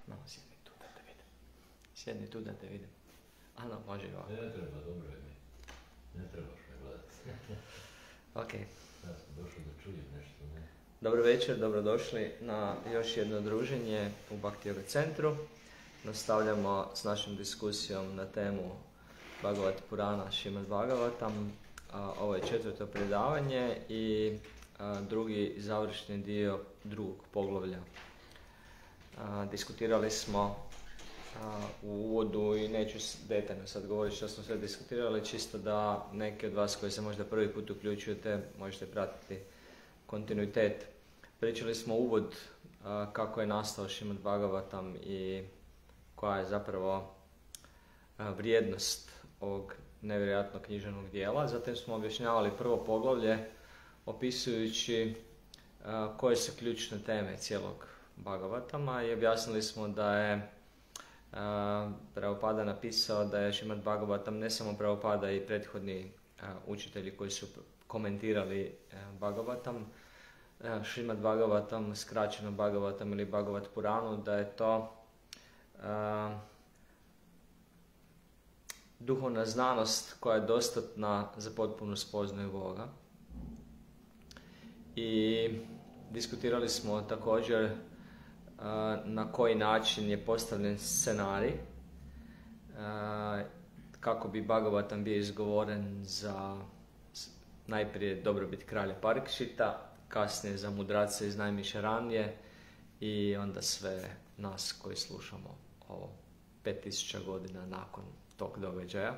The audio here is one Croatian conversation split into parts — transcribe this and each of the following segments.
No, sjedni tu da te vidim. Sjedni tu da te vidim. Ano, može i ovako. Ne treba, dobro je mi. Ne trebaš me gledati. Ok. Ja sam došao da čujem nešto, ne? Dobro večer, dobrodošli na još jedno druženje u Bhakti Yoga centru. Nastavljamo s našom diskusijom na temu Bhagavad Purana Srimad Bhagavatam. Ovo je četvrto predavanje i drugi završni dio drugog poglavlja. Diskutirali smo u uvodu i neću detaljno sad govoriti što smo sve diskutirali, čisto da neki od vas koji se možda prvi put uključujete možete pratiti kontinuitet. Pričali smo uvod kako je nastao Srimad Bhagavatam i koja je zapravo vrijednost ovog nevjerojatnog književnog dijela. Zatim smo objašnjavali prvo poglavlje opisujući koje su ključne teme cijelog Bhagavatama i objasnili smo da je Prabhupada napisao da je Srimad Bhagavatam ne samo Prabhupada i prethodni učitelji koji su komentirali Bhagavatam, Srimad Bhagavatam, skraćeno Bhagavatam ili Bhagavad Puranu, da je to duhovna znanost koja je dostatna za potpunu spoznaju Boga. I diskutirali smo također na koji način je postavljen scenarij, kako bi Bhagavatam bio izgovoren za najprije dobrobit kralja Parikšita, kasnije za mudrace iz Najmišaranije i onda sve nas koji slušamo ovo 5000 godina nakon tog događaja.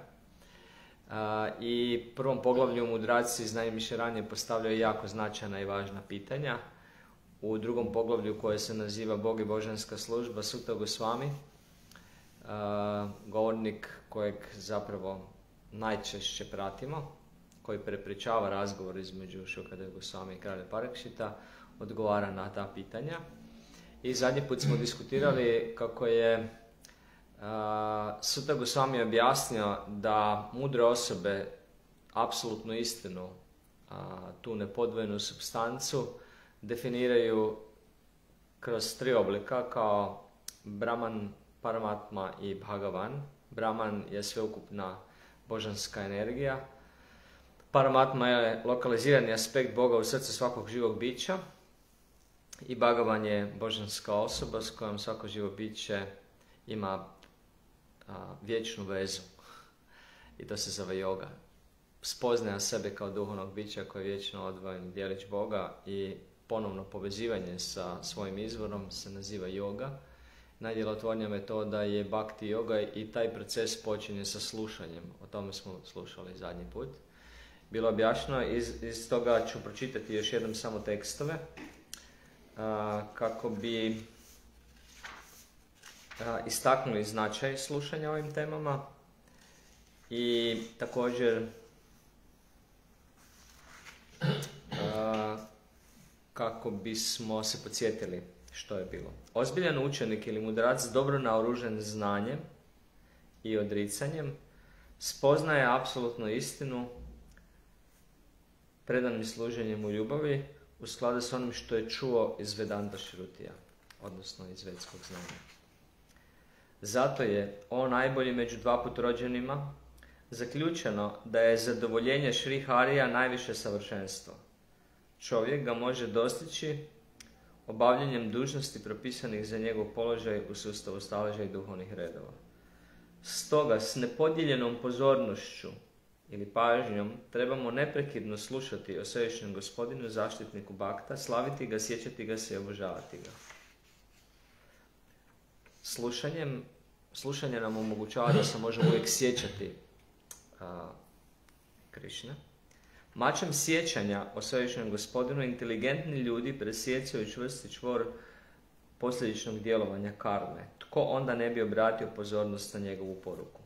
I prvom poglavlju mudraci iz Najmišaranije postavljaju jako značajna i važna pitanja. U drugom poglavlju koje se naziva Bog i božanska služba, Suta Gosvami, govornik kojeg zapravo najčešće pratimo, koji prepričava razgovor između Šukadeva Gosvami i kralja Parikšita, odgovara na ta pitanja. I zadnji put smo diskutirali kako je Suta Gosvami objasnio da mudre osobe apsolutnu istinu, tu nepodvojenu supstancu, definiraju kroz tri oblika kao Brahman, Paramatma i Bhagavan. Brahman je sveukupna božanska energija. Paramatma je lokalizirani aspekt Boga u srcu svakog živog bića. I Bhagavan je božanska osoba s kojom svako živo biće ima vječnu vezu. I to se zove yoga. Spoznaja sebe kao duhovnog bića koji je vječno odvojen djelić Boga i ponovno povezivanje sa svojim izvorom se naziva yoga. Najdjelotvornija metoda je bhakti yoga i taj proces počinje sa slušanjem. O tome smo slušali zadnji put. Bilo objašnjeno, iz toga ću pročitati još jednom samo tekstove kako bi istaknuli značaj slušanja ovim temama i također kako bismo se podsjetili što je bilo. Ozbiljan učenik ili mudrac dobro naoružen znanjem i odricanjem spoznaje apsolutnu istinu predanim služenjem u ljubavi u skladu s onim što je čuo iz Vedanta Šrutija, odnosno iz vedskog znanja. Zato je o najbolji među dva put rođenima zaključeno da je zadovoljenje Šri Harija najviše savršenstvo. Čovjek ga može dostići obavljanjem dužnosti propisanih za njegov položaj u sustavu staleža i duhovnih redova. Stoga s nepodijeljenom pozornošću ili pažnjom trebamo neprekidno slušati o svevišnjem gospodinu, zaštitniku Bhakta, slaviti ga, sjećati ga se i obožavati ga. Slušanje nam omogućava da se možemo uvijek sjećati Krišne. Mačem sjećanja o svevišnjem gospodinu inteligentni ljudi presjecaju čvrsti čvor posljedičnog djelovanja karme. Tko onda ne bi obratio pozornost na njegovu poruku?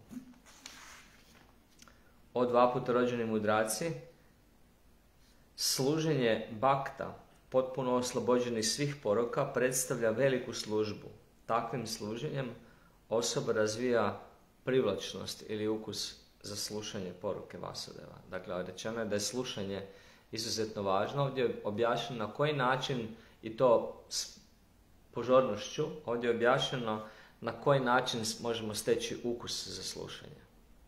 O dva puta rođeni mudraci, služenje bhakta, potpuno oslobođeni svih poroka, predstavlja veliku službu. Takvim služenjem osoba razvija privlačnost ili ukus za slušanje poruke Vasudeva. Dakle, rečeno je da je slušanje izuzetno važno. Ovdje je objašnjeno na koji način i to pozornošću ovdje je objašnjeno na koji način možemo steći ukus za slušanje.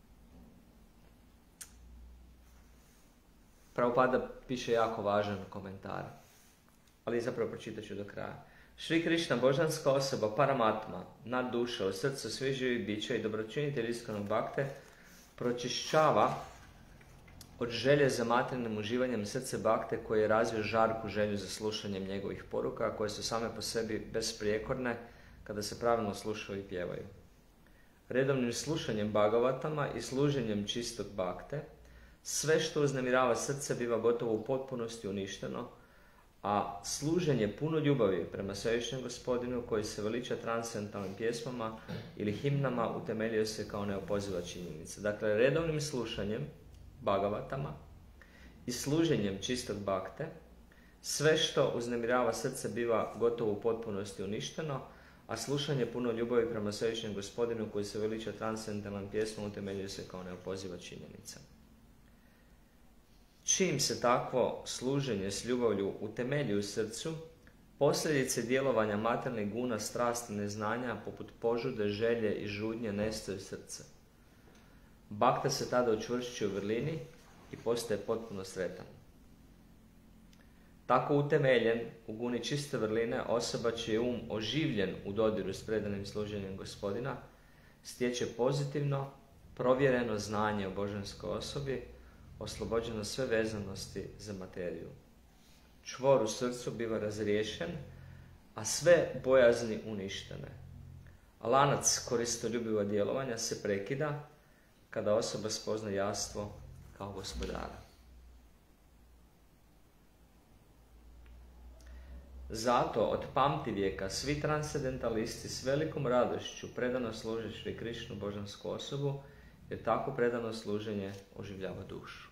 Prabhupada piše jako važan komentar, ali zapravo pročitat ću do kraja. Šri Krišna, božanska osoba, Paramatma, nad duša, u srcu svih živih bića i dobročinitelj iskrenog bakte, pročišćava od želje za materijalnim uživanjem srce bakte koje je razvio žarku želju za slušanjem njegovih poruka, koje su same po sebi besprijekorne kada se pravilno slušaju i pjevaju. Redovnim slušanjem Bhagavatama i služenjem čistog bakte, sve što uznemirava srce biva gotovo u potpunosti uništeno, a služenje puno ljubavi prema svevišnjem Gospodinu koji se veliča transcendentalnim pjesmama ili himnama utemeljuje se kao neopoziva činjenica. Dakle, redovnim slušanjem Bhagavatama i služenjem čistog bakte, sve što uznemirava srce biva gotovo u potpunosti uništeno, a slušanje puno ljubavi prema svevišnjem Gospodinu koji se veliča transcendentalnim pjesmama utemeljuje se kao neopoziva činjenica. Čim se takvo služenje s ljubavlju utemelji u srcu, posljedice djelovanja materijalnih guna, strasti, neznanja, poput požude, želje i žudnje nestaju srca. Bakta se tada učvršćuje u vrlini i postaje potpuno sretan. Tako utemeljen u guni čiste vrline, osoba čiji je um oživljen u dodiru s predanim služenjem Gospodina, stječe pozitivno, provjereno znanje o božanskoj osobi, oslobođeno sve vezanosti za materiju. Čvor u srcu biva razriješen, a sve bojazni uništene. A lanac koristoljubiva djelovanja se prekida kada osoba spozna jastvo kao gospodara. Zato od pamtivijeka svi transcendentalisti s velikom radošću predano služe Šri Krišnu, božansku osobu, jer tako predano služenje oživljava dušu.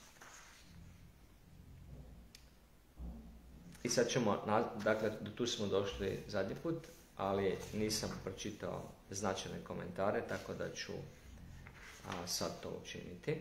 I sad ćemo, dakle, do tu smo došli zadnji put, ali nisam pročitao značajne komentare, tako da ću sad to učiniti.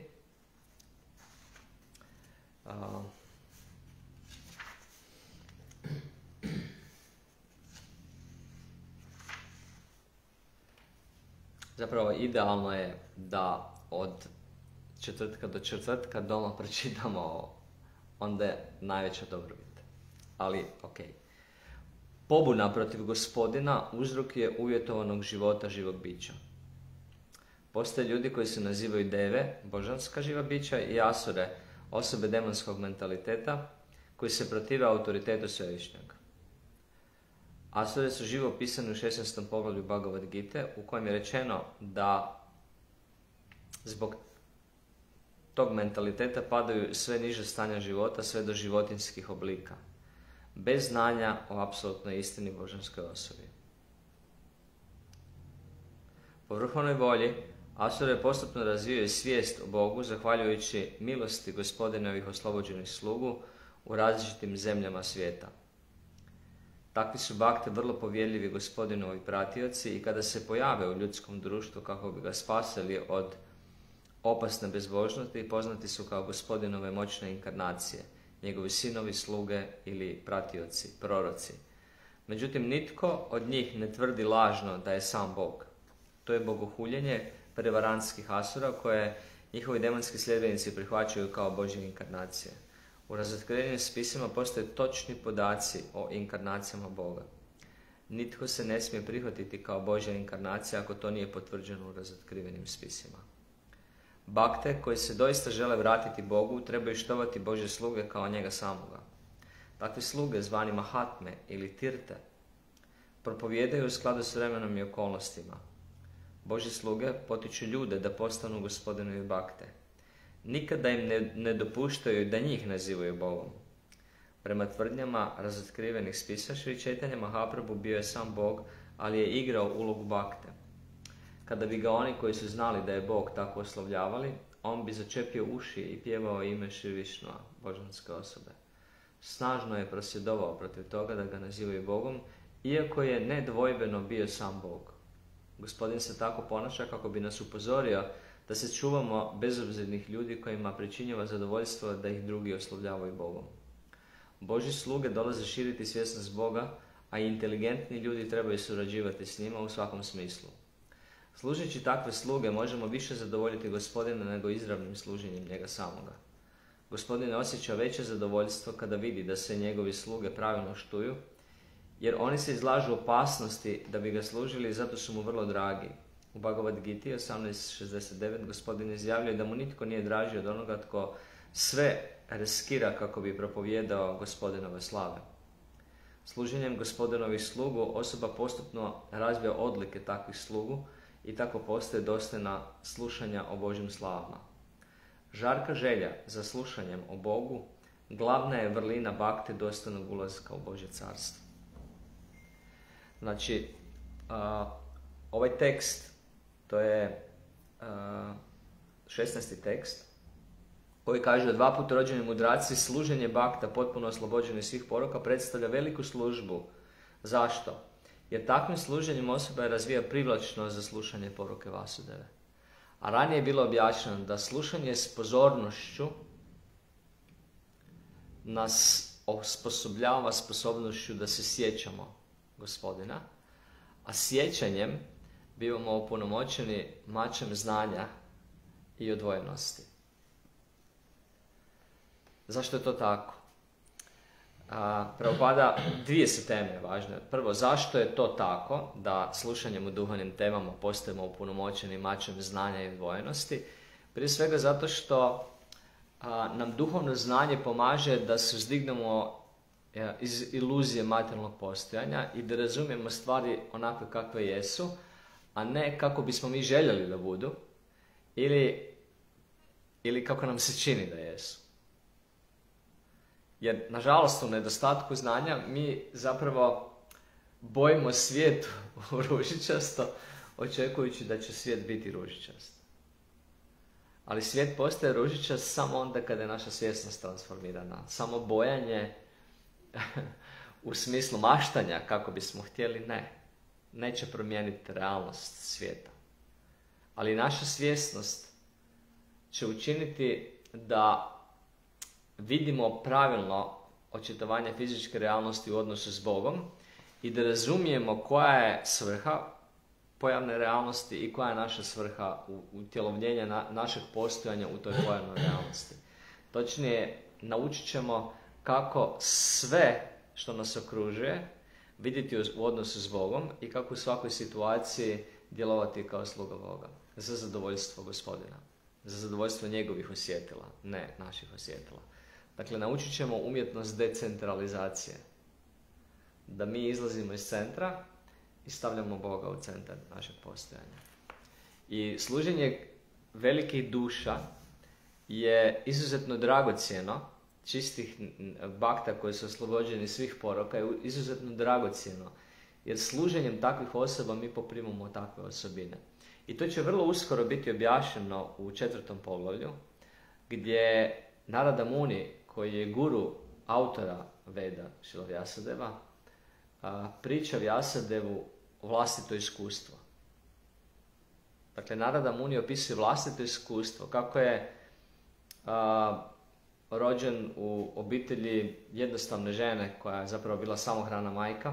Zapravo idealno je da od četvrtka do četvrtka doma pročitamo ovo. Onda je najveća dobrobit. Ali, ok. Pobuna protiv Gospodina uzrok je uvjetovanog života živog bića. Postoje ljudi koji se nazivaju deve, božanska živa bića, i asure, osobe demonskog mentaliteta, koji se protive autoritetu svevišnjeg. Asure su živo opisane u 16. poglavlju Bhagavad Gite, u kojem je rečeno da zbog tog mentaliteta padaju sve niže stanja života, sve do životinjskih oblika, bez znanja o apsolutnoj istini božanskoj osobi. Po vrhovnoj volji, asure postupno razvijaju svijest o Bogu, zahvaljujući milosti Gospodinovih oslobođenih slugu u različitim zemljama svijeta. Takvi su bakte vrlo povjerljivi Gospodinovi pratioci i kada se pojave u ljudskom društvu kako bi ga spasili od opasne bezbožnosti, poznati su kao Gospodinove moćne inkarnacije, njegovi sinovi, sluge ili pratioci, proroci. Međutim, nitko od njih ne tvrdi lažno da je sam Bog. To je bogohuljenje prevarantskih asura koje njihovi demonski sljedbenici prihvaćaju kao Božje inkarnacije. U razotkrivenim spisima postoje točni podaci o inkarnacijama Boga. Nitko se ne smije prihvatiti kao Božja inkarnacija ako to nije potvrđeno u razotkrivenim spisima. Bakte koji se doista žele vratiti Bogu trebaju štovati Božje sluge kao njega samoga. Takvi sluge, zvani Mahatme ili Tirte, propovijedaju u skladu s vremenom i okolnostima. Božji sluge potiču ljude da postanu Gospodinovi bakte. Nikada im ne dopuštaju da njih nazivaju Bogom. Prema tvrdnjama razotkrivenih spisa, Šri Čaitanja Mahaprabhu bio je sam Bog, ali je igrao ulogu bakte. Kada bi ga oni koji su znali da je Bog tako oslovljavali, on bi začepio uši i pjevao ime Šri Višnua, božanske osobe. Snažno je prosvjedovao protiv toga da ga nazivaju Bogom, iako je nedvojbeno bio sam Bog. Gospodin se tako ponaša kako bi nas upozorio da se čuvamo bezobzirnih ljudi kojima pričinjava zadovoljstvo da ih drugi oslovljavaju Bogom. Božji sluge dolaze širiti svjesnost Boga, a inteligentni ljudi trebaju surađivati s njima u svakom smislu. Služeći takve sluge možemo više zadovoljiti Gospodina nego izravnim služenjem njega samoga. Gospodin osjeća veće zadovoljstvo kada vidi da se njegovi sluge pravilno štuju, jer oni se izlažu opasnosti da bi ga služili i zato su mu vrlo dragi. U Bhagavad Giti 18.69 Gospodin izjavljuje da mu nitko nije draži od onoga tko sve riskira kako bi propovijedao Gospodinove slave. Služenjem Gospodinovih slugu osoba postupno razvija odlike takvih slugu i tako postaje dostojna slušanja o Božjim slavama. Žarka želja za slušanjem o Bogu glavna je vrlina bakte dostojnog ulaska u Božje carstvo. Znači, ovaj tekst, to je 16. tekst, koji kaže da 2 puta rođeni mudraci služenje bakta potpuno oslobođeni svih poroka predstavlja veliku službu. Zašto? Jer takvim služenjem osoba je razvija privlačno za slušanje poruke Vasudeve. A ranije je bilo objašnjeno da slušanje s pozornošću nas osposobljava sposobnošću da se sjećamo Gospodina, a sjećanjem bivamo opunomoćeni mačem znanja i odvojenosti. Zašto je to tako? Prabhupada, 2 su teme važne. Prvo, zašto je to tako da slušanjem u duhovnim temama postajemo opunomoćeni mačem znanja i odvojenosti? Prije svega zato što nam duhovno znanje pomaže da se uzdignemo iz iluzije materijalnog postojanja i da razumijemo stvari onakve kakve jesu, a ne kako bismo mi željeli da budu ili kako nam se čini da jesu. Jer, nažalost, u nedostatku znanja mi zapravo bojimo svijet u ružičasto, očekujući da će svijet biti ružičast. Ali svijet postaje ružičast samo onda kada je naša svjesnost transformirana. Samo bojanje u smislu maštanja, kako bismo htjeli, neće promijeniti realnost svijeta. Ali naša svjesnost će učiniti da vidimo pravilno očitovanje fizičke realnosti u odnosu s Bogom i da razumijemo koja je svrha pojavne realnosti i koja je naša svrha utjelovljenja našeg postojanja u toj pojavnoj realnosti. Točnije, naučit ćemo kako sve što nas okružuje vidjeti u odnosu s Bogom i kako u svakoj situaciji djelovati kao sluga Boga za zadovoljstvo Gospodina, za zadovoljstvo njegovih osjetila, ne naših osjetila. Dakle, naučit ćemo umjetnost decentralizacije. Da mi izlazimo iz centra i stavljamo Boga u centar našeg postojanja. I služenje velikih duša je izuzetno dragocjeno, čistih bakta koji su oslobođeni svih poroka je izuzetno dragocjeno. Jer služenjem takvih osoba mi poprimamo takve osobine. I to će vrlo uskoro biti objašnjeno u 4. poglavlju, gdje Narada Muni, koji je guru autora Veda Šrila Vjasadeva, priča Vjasadevu vlastito iskustvo. Dakle, Narada Muni opisuje vlastito iskustvo, kako je rođen u obitelji jednostavne žene koja je zapravo bila samohrana majka.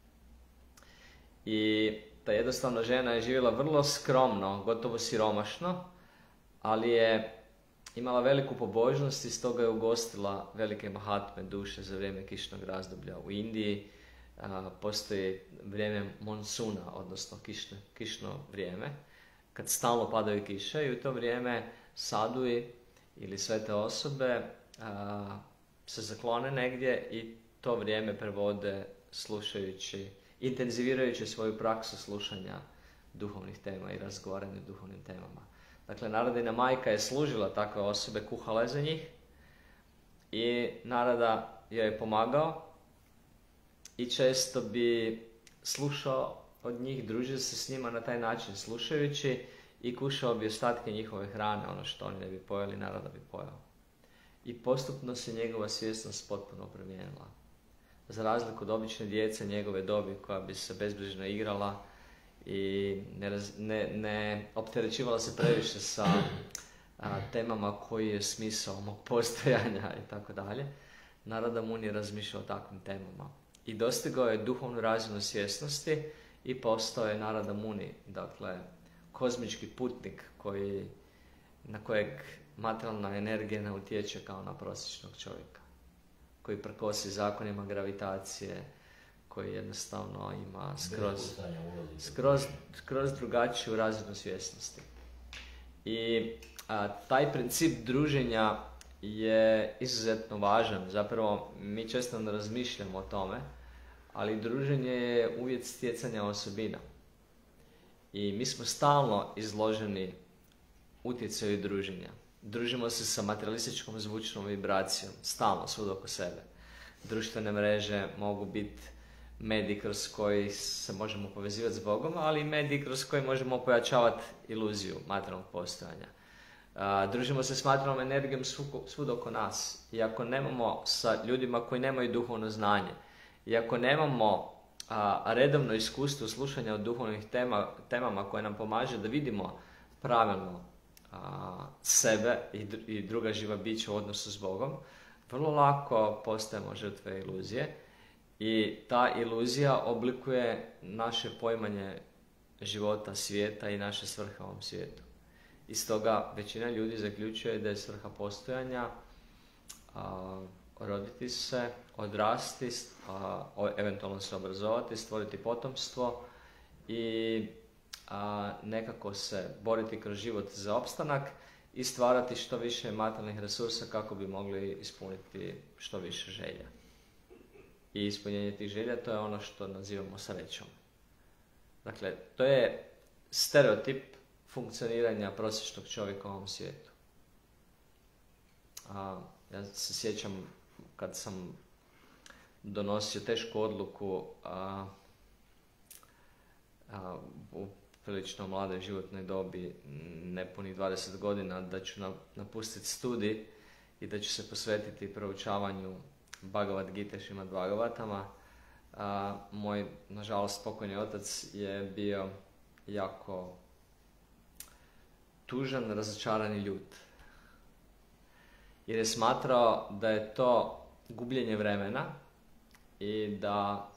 I ta jednostavna žena je živjela vrlo skromno, gotovo siromašno, ali je imala veliku pobožnost i stoga je ugostila velike mahatme duše za vrijeme kišnog razdoblja. U Indiji postoji vrijeme monsuna, odnosno kišno vrijeme, kad stalno padaju kiše i u to vrijeme sadui ili svete osobe se zaklone negdje i to vrijeme prevode slušajući, intenzivirajući svoju praksu slušanja duhovnih tema i razgovaranja o duhovnim temama. Dakle, Naradina majka je služila takve osobe, kuhala je za njih i Narada joj je pomagao i često bi slušao od njih, družio se s njima na taj način slušajući i kušao bi ostatke njihove hrane, ono što oni ne bi pojeli, Narada bi pojao. I postupno se njegova svjesnost potpuno promijenila. Za razliku od obične djece njegove dobi koja bi se bezbrižno igrala i ne opterećivala se previše sa temama koji je smisao mog postojanja i tako dalje. Narada Muni je razmišljao o takvim temama. i dostigao je duhovnu razinu svjesnosti i postao je Narada Muni, dakle kozmički putnik na kojeg materijalna energija ne utječe kao na prosječnog čovjeka, koji prkosi zakonima gravitacije, koji jednostavno ima skroz drugačiju razinu svjesnosti. I taj princip druženja je izuzetno važan. Zapravo, mi često ne razmišljamo o tome, ali druženje je uvjet stjecanja osobina. I mi smo stalno izloženi utjecaju druženja. Družimo se sa materialističkom zvučnom vibracijom, stalno, svud oko sebe. Društvene mreže mogu biti mediji kroz koji se možemo povezivati s Bogom, ali i mediji kroz koji možemo pojačavati iluziju materijalnog postojanja. Družimo se s materijalnom energijom svud oko nas. I ako nemamo sa ljudima koji nemaju duhovno znanje, i ako nemamo redovno iskustvo slušanja o duhovnih temama koje nam pomaže da vidimo pravilno sebe i druga živa bića u odnosu s Bogom, vrlo lako postajemo žrtve iluzije i ta iluzija oblikuje naše poimanje života, svijeta i naše svrhe u ovom svijetu. I stoga većina ljudi zaključuje da je svrha postojanja roditi se, odrasti, eventualno se obrazovati, stvoriti potomstvo i nekako se boriti kroz život za opstanak i stvarati što više materijalnih resursa kako bi mogli ispuniti što više želja. I ispunjenje tih želja, to je ono što nazivamo srećom. Dakle, to je stereotip funkcioniranja prosječnog čovjeka u ovom svijetu. Ja se sjećam kad sam donosio tešku odluku u prilično mladoj životnoj dobi, nepunih 20 godina, da ću napustiti studij i da ću se posvetiti proučavanju Bhagavad Gite, Šrimad Bhagavatama. Moj, nažalost, pokojni otac je bio jako tužan, razočaran i ljut. Jer je smatrao da je to gubljenje vremena i da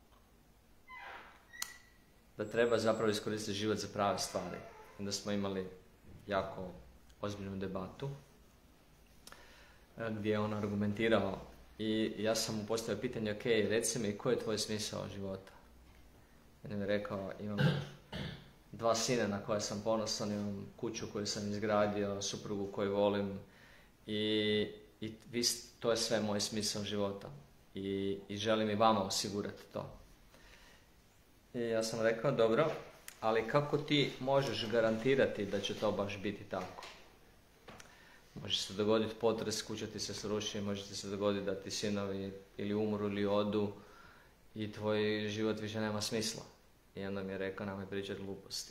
treba zapravo iskoristiti život za prave stvari. Onda smo imali jako ozbiljnu debatu gdje je on argumentirao i ja sam mu postavio pitanje, ok, reci mi koji je tvoj smisao života? On je mi rekao, imam 2 sina na koje sam ponosan, imam kuću koju sam izgradio, suprugu koju volim i to je sve moj smisao života i želim i vama osigurati to. I ja sam rekao, dobro, ali kako ti možeš garantirati da će to baš biti tako? Može se dogoditi potres, kuća ti se sruši, može ti se dogoditi da ti sinovi ili umru ili odu i tvoj život više nema smisla. I onda mi je rekao, nemoj pričati gluposti.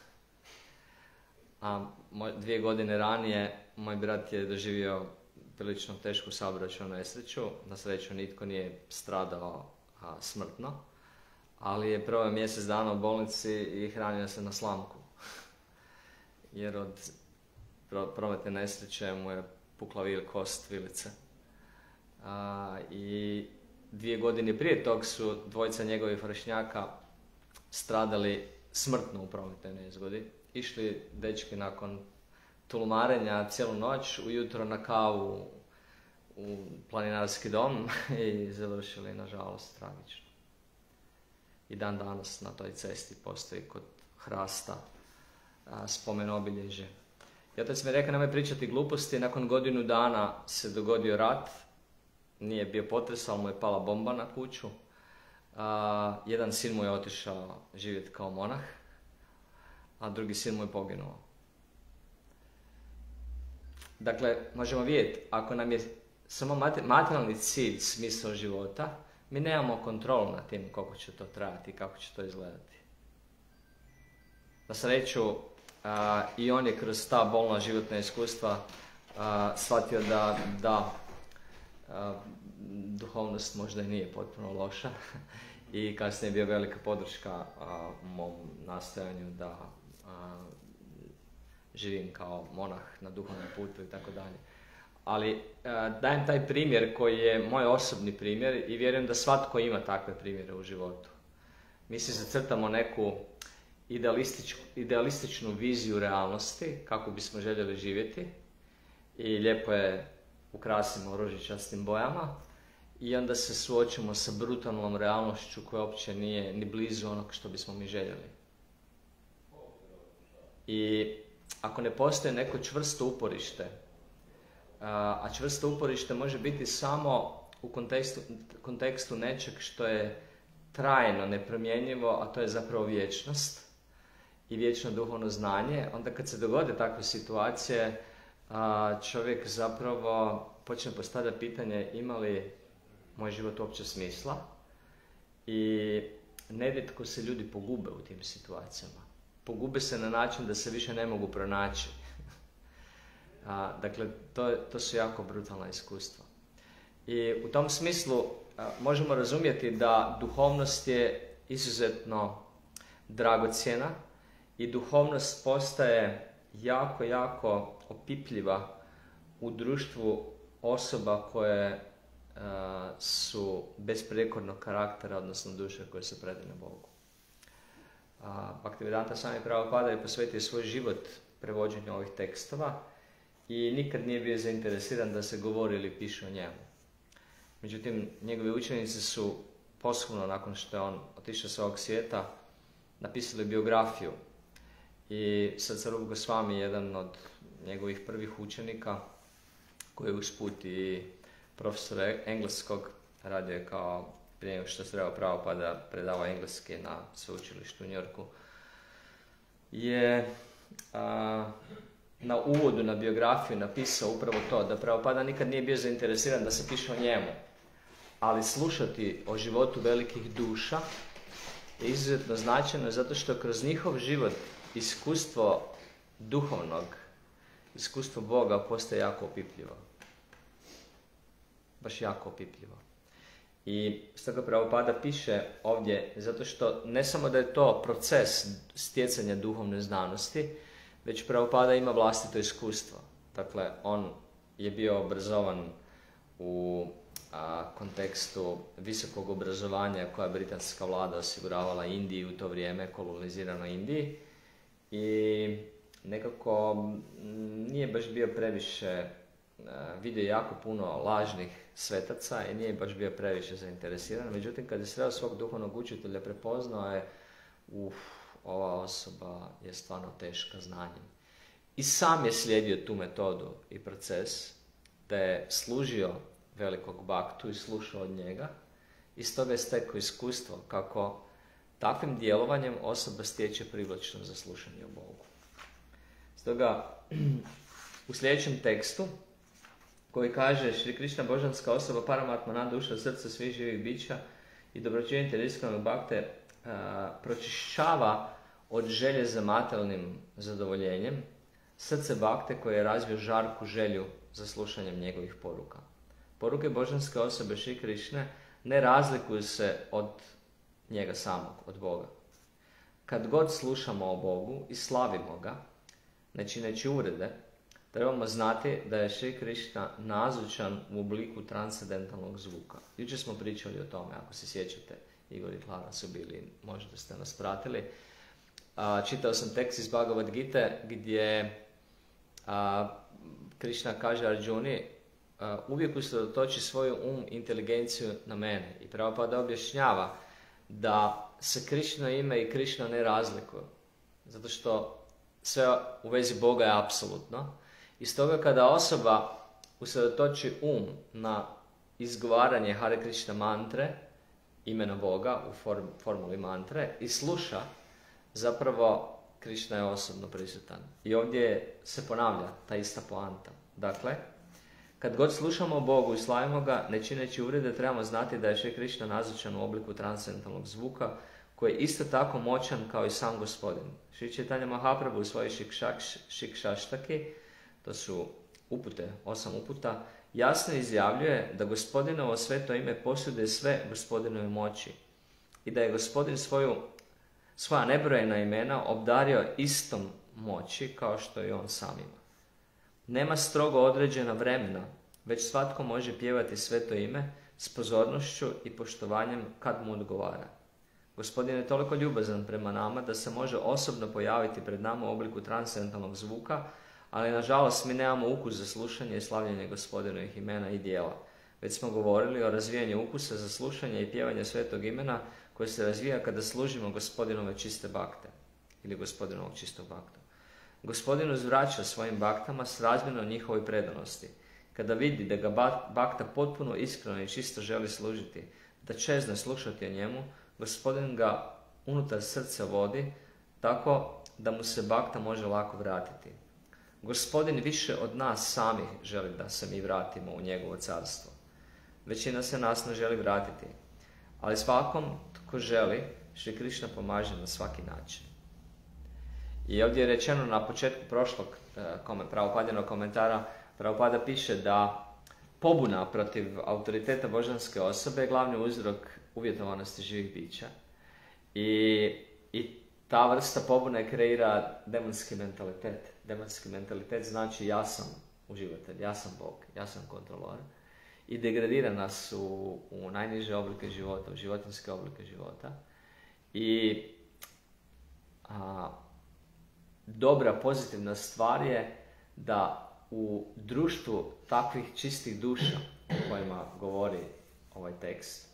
A 2 godine ranije moj brat je doživio prilično tešku saobraćajnu nesreću. Na sreću nitko nije stradao smrtno, ali je proveo mjesec dana u bolnici i hranio se na slamku. Jer od prometne nesreće mu je pukla kost vilice. I 2 godine prije tog su 2 njegovih vršnjaka stradali smrtno u prometnoj nezgodi. Išli dečki nakon tulumarenja cijelu noć, ujutro na kavu u planinarski dom i završili, nažalost, tragično. I dan danas na toj cesti postoji kod Hrasta spomen obilježje. I otac mi je rekao, nemoj pričati gluposti, nakon 1 godinu dana se dogodio rat, nije bio potres, ali mu je pala bomba na kuću. Jedan sin mu je otišao živjeti kao monah, a drugi sin mu je poginuo. Dakle, možemo vidjeti, ako nam je samo materijalni cilj smisao života, mi nemamo kontrolu nad tim koliko će to trajati i kako će to izgledati. Na sreću, i on je kroz ta bolna životna iskustva shvatio da duhovnost možda i nije potpuno loša i kasnije je bio velika podrška u mom nastojanju da živim kao monah na duhovnom putu i tako dalje. ali dajem taj primjer koji je moj osobni primjer i vjerujem da svatko ima takve primjere u životu. Mi si zacrtamo neku idealističnu viziju realnosti, kako bismo željeli živjeti i lijepo je ukrasimo ružičastim bojama i onda se suočimo sa brutalnom realnošću koja uopće nije ni blizu onog što bismo mi željeli. I ako ne postoji neko čvrsto uporište, a čvrsto uporište može biti samo u kontekstu nečeg što je trajno, nepromjenjivo, a to je zapravo vječnost i vječno duhovno znanje, onda kad se dogode takve situacije, čovjek zapravo počne postavljati pitanje ima li moj život uopće smisla i nerijetko se ljudi pogube u tim situacijama. Pogube se na način da se više ne mogu pronaći. Dakle, to su jako brutalna iskustva. I u tom smislu možemo razumjeti da duhovnost je izuzetno dragocjena i duhovnost postaje jako, jako opipljiva u društvu osoba koje su besprijekornog karaktera, odnosno duše koje se predaju Bogu. Bhaktivedanta Swami Prabhupada je posvetio svoj život prevođenju ovih tekstova i nikad nije bio zainteresiran da se govori ili piše o njemu. Međutim, njegovi učenici su posthumno, nakon što je on otišao s ovog svijeta, napisali biografiju. I sad Sarup Goswami, jedan od njegovih prvih učenika, koji je usput i profesor engleskog, radio je kao prije nego što se trebao Prabhupada predavao engleski na sveučilištu u New Yorku, je na uvodu na biografiju napisao upravo to, da Prabhupada nikad nije bio zainteresiran da se piše o njemu, ali slušati o životu velikih duša je izuzetno značajno zato što kroz njihov život iskustvo duhovnog, iskustvo Boga postaje jako opipljivo. Baš jako opipljivo. I stoga Prabhupada piše ovdje zato što ne samo da je to proces stjecanja duhovne znanosti, već Prabhupada ima vlastito iskustvo. Dakle, on je bio obrazovan u kontekstu visokog obrazovanja koja je britanska vlada osiguravala Indiji u to vrijeme, koloniziranoj Indiji. I nekako nije baš bio previše, vidio jako puno lažnih svetaca i nije baš bio previše zainteresiran. Međutim, kad je sreo svog duhovnog učitelja, prepoznao je, ova osoba je stvarno teška znanjem. I sam je slijedio tu metodu i proces, da je služio velikog bhaktu i slušao od njega i stoga je stekao iskustvo kako takvim djelovanjem osoba stječe privlačnost za slušanje o Bogu. Stoga u sljedećem tekstu koji kaže Šri Krišna božanska osoba Paramatma duša srca svih živih bića i dobročinitelj iskrenog bhakte pročišćava od želje za materijalnim zadovoljenjem srce bhakte koje je razvio žarku želju za slušanjem njegovih poruka. Poruke božanske osobe Šri Krišne ne razlikuju se od njega samog, od Boga. Kad god slušamo o Bogu i slavimo ga, ne čineći uvrede, trebamo znati da je Šri Krišna nazočan u obliku transcendentalnog zvuka. Jučer smo pričali o tome, ako se sjećate, Igor i Klara su bili, možda ste nas pratili. Čitao sam tekst iz Bhagavad Gite gdje Krišna kaže Arjuni, uvijek usredotoči svoju inteligenciju na mene. I Prabhupada objašnjava da se Krišno ime i Krišna ne razlikuju. Zato što sve u vezi Boga je apsolutno. I stoga kada osoba usredotoči na izgovaranje Hare Krishna mantre, imena Boga u formuli mantre, i sluša, zapravo Krišna je osobno prisutan. I ovdje se ponavlja ta ista poanta. Dakle, kad god slušamo o Bogu i slavimo ga, ne čineći uvrede, trebamo znati da je Šri Krišna nazočan u obliku transcendentalnog zvuka, koji je isto tako moćan kao i sam Gospodin. Šri Chaitanya Mahaprabhu u svojoj Šikšaštaki, to su upute, 8 uputa, jasno izjavljuje da Gospodinovo sveto ime posjeduje sve Gospodinove moći i da je Gospodin svoja nebrojena imena obdario istom moći kao što i on sam ima. Nema strogo određena vremena već svatko može pjevati sveto ime s pozornošću i poštovanjem kad mu odgovara. Gospodin je toliko ljubazan prema nama da se može osobno pojaviti pred nama u obliku transcendentalnog zvuka, ali nažalost mi nemamo ukus za slušanje i slavljenje Gospodinovih imena i dijela. Već smo govorili o razvijanju ukusa za slušanje i pjevanje svetog imena koje se razvija kada služimo Gospodinove čiste bakte ili Gospodinovog čistog bakta. Gospodin uzvraća svojim baktama srazmjerno njihovoj predanosti. Kada vidi da ga bakta potpuno iskreno i čisto želi služiti, da čezne slušati o njemu, Gospodin ga unutar srca vodi tako da mu se bakta može lako vratiti. Gospodin više od nas samih želi da se mi vratimo u njegovo carstvo. Većina se nas ne želi vratiti, ali svakom tko želi, Šri Krišna pomaže na svaki način. I ovdje je rečeno na početku prošlog Prabhupadinog komentara, Prabhupada piše da pobuna protiv autoriteta božanske osobe je glavni uzrok uvjetovanosti živih bića. I ta vrsta pobune kreira demonski mentalitet. Demonski mentalitet znači ja sam uživatelj, ja sam Bog, ja sam kontrolor. I degradira nas u najniže oblike života, u životinjske oblike života. I dobra, pozitivna stvar je da u društvu takvih čistih duša o kojima govori ovaj tekst,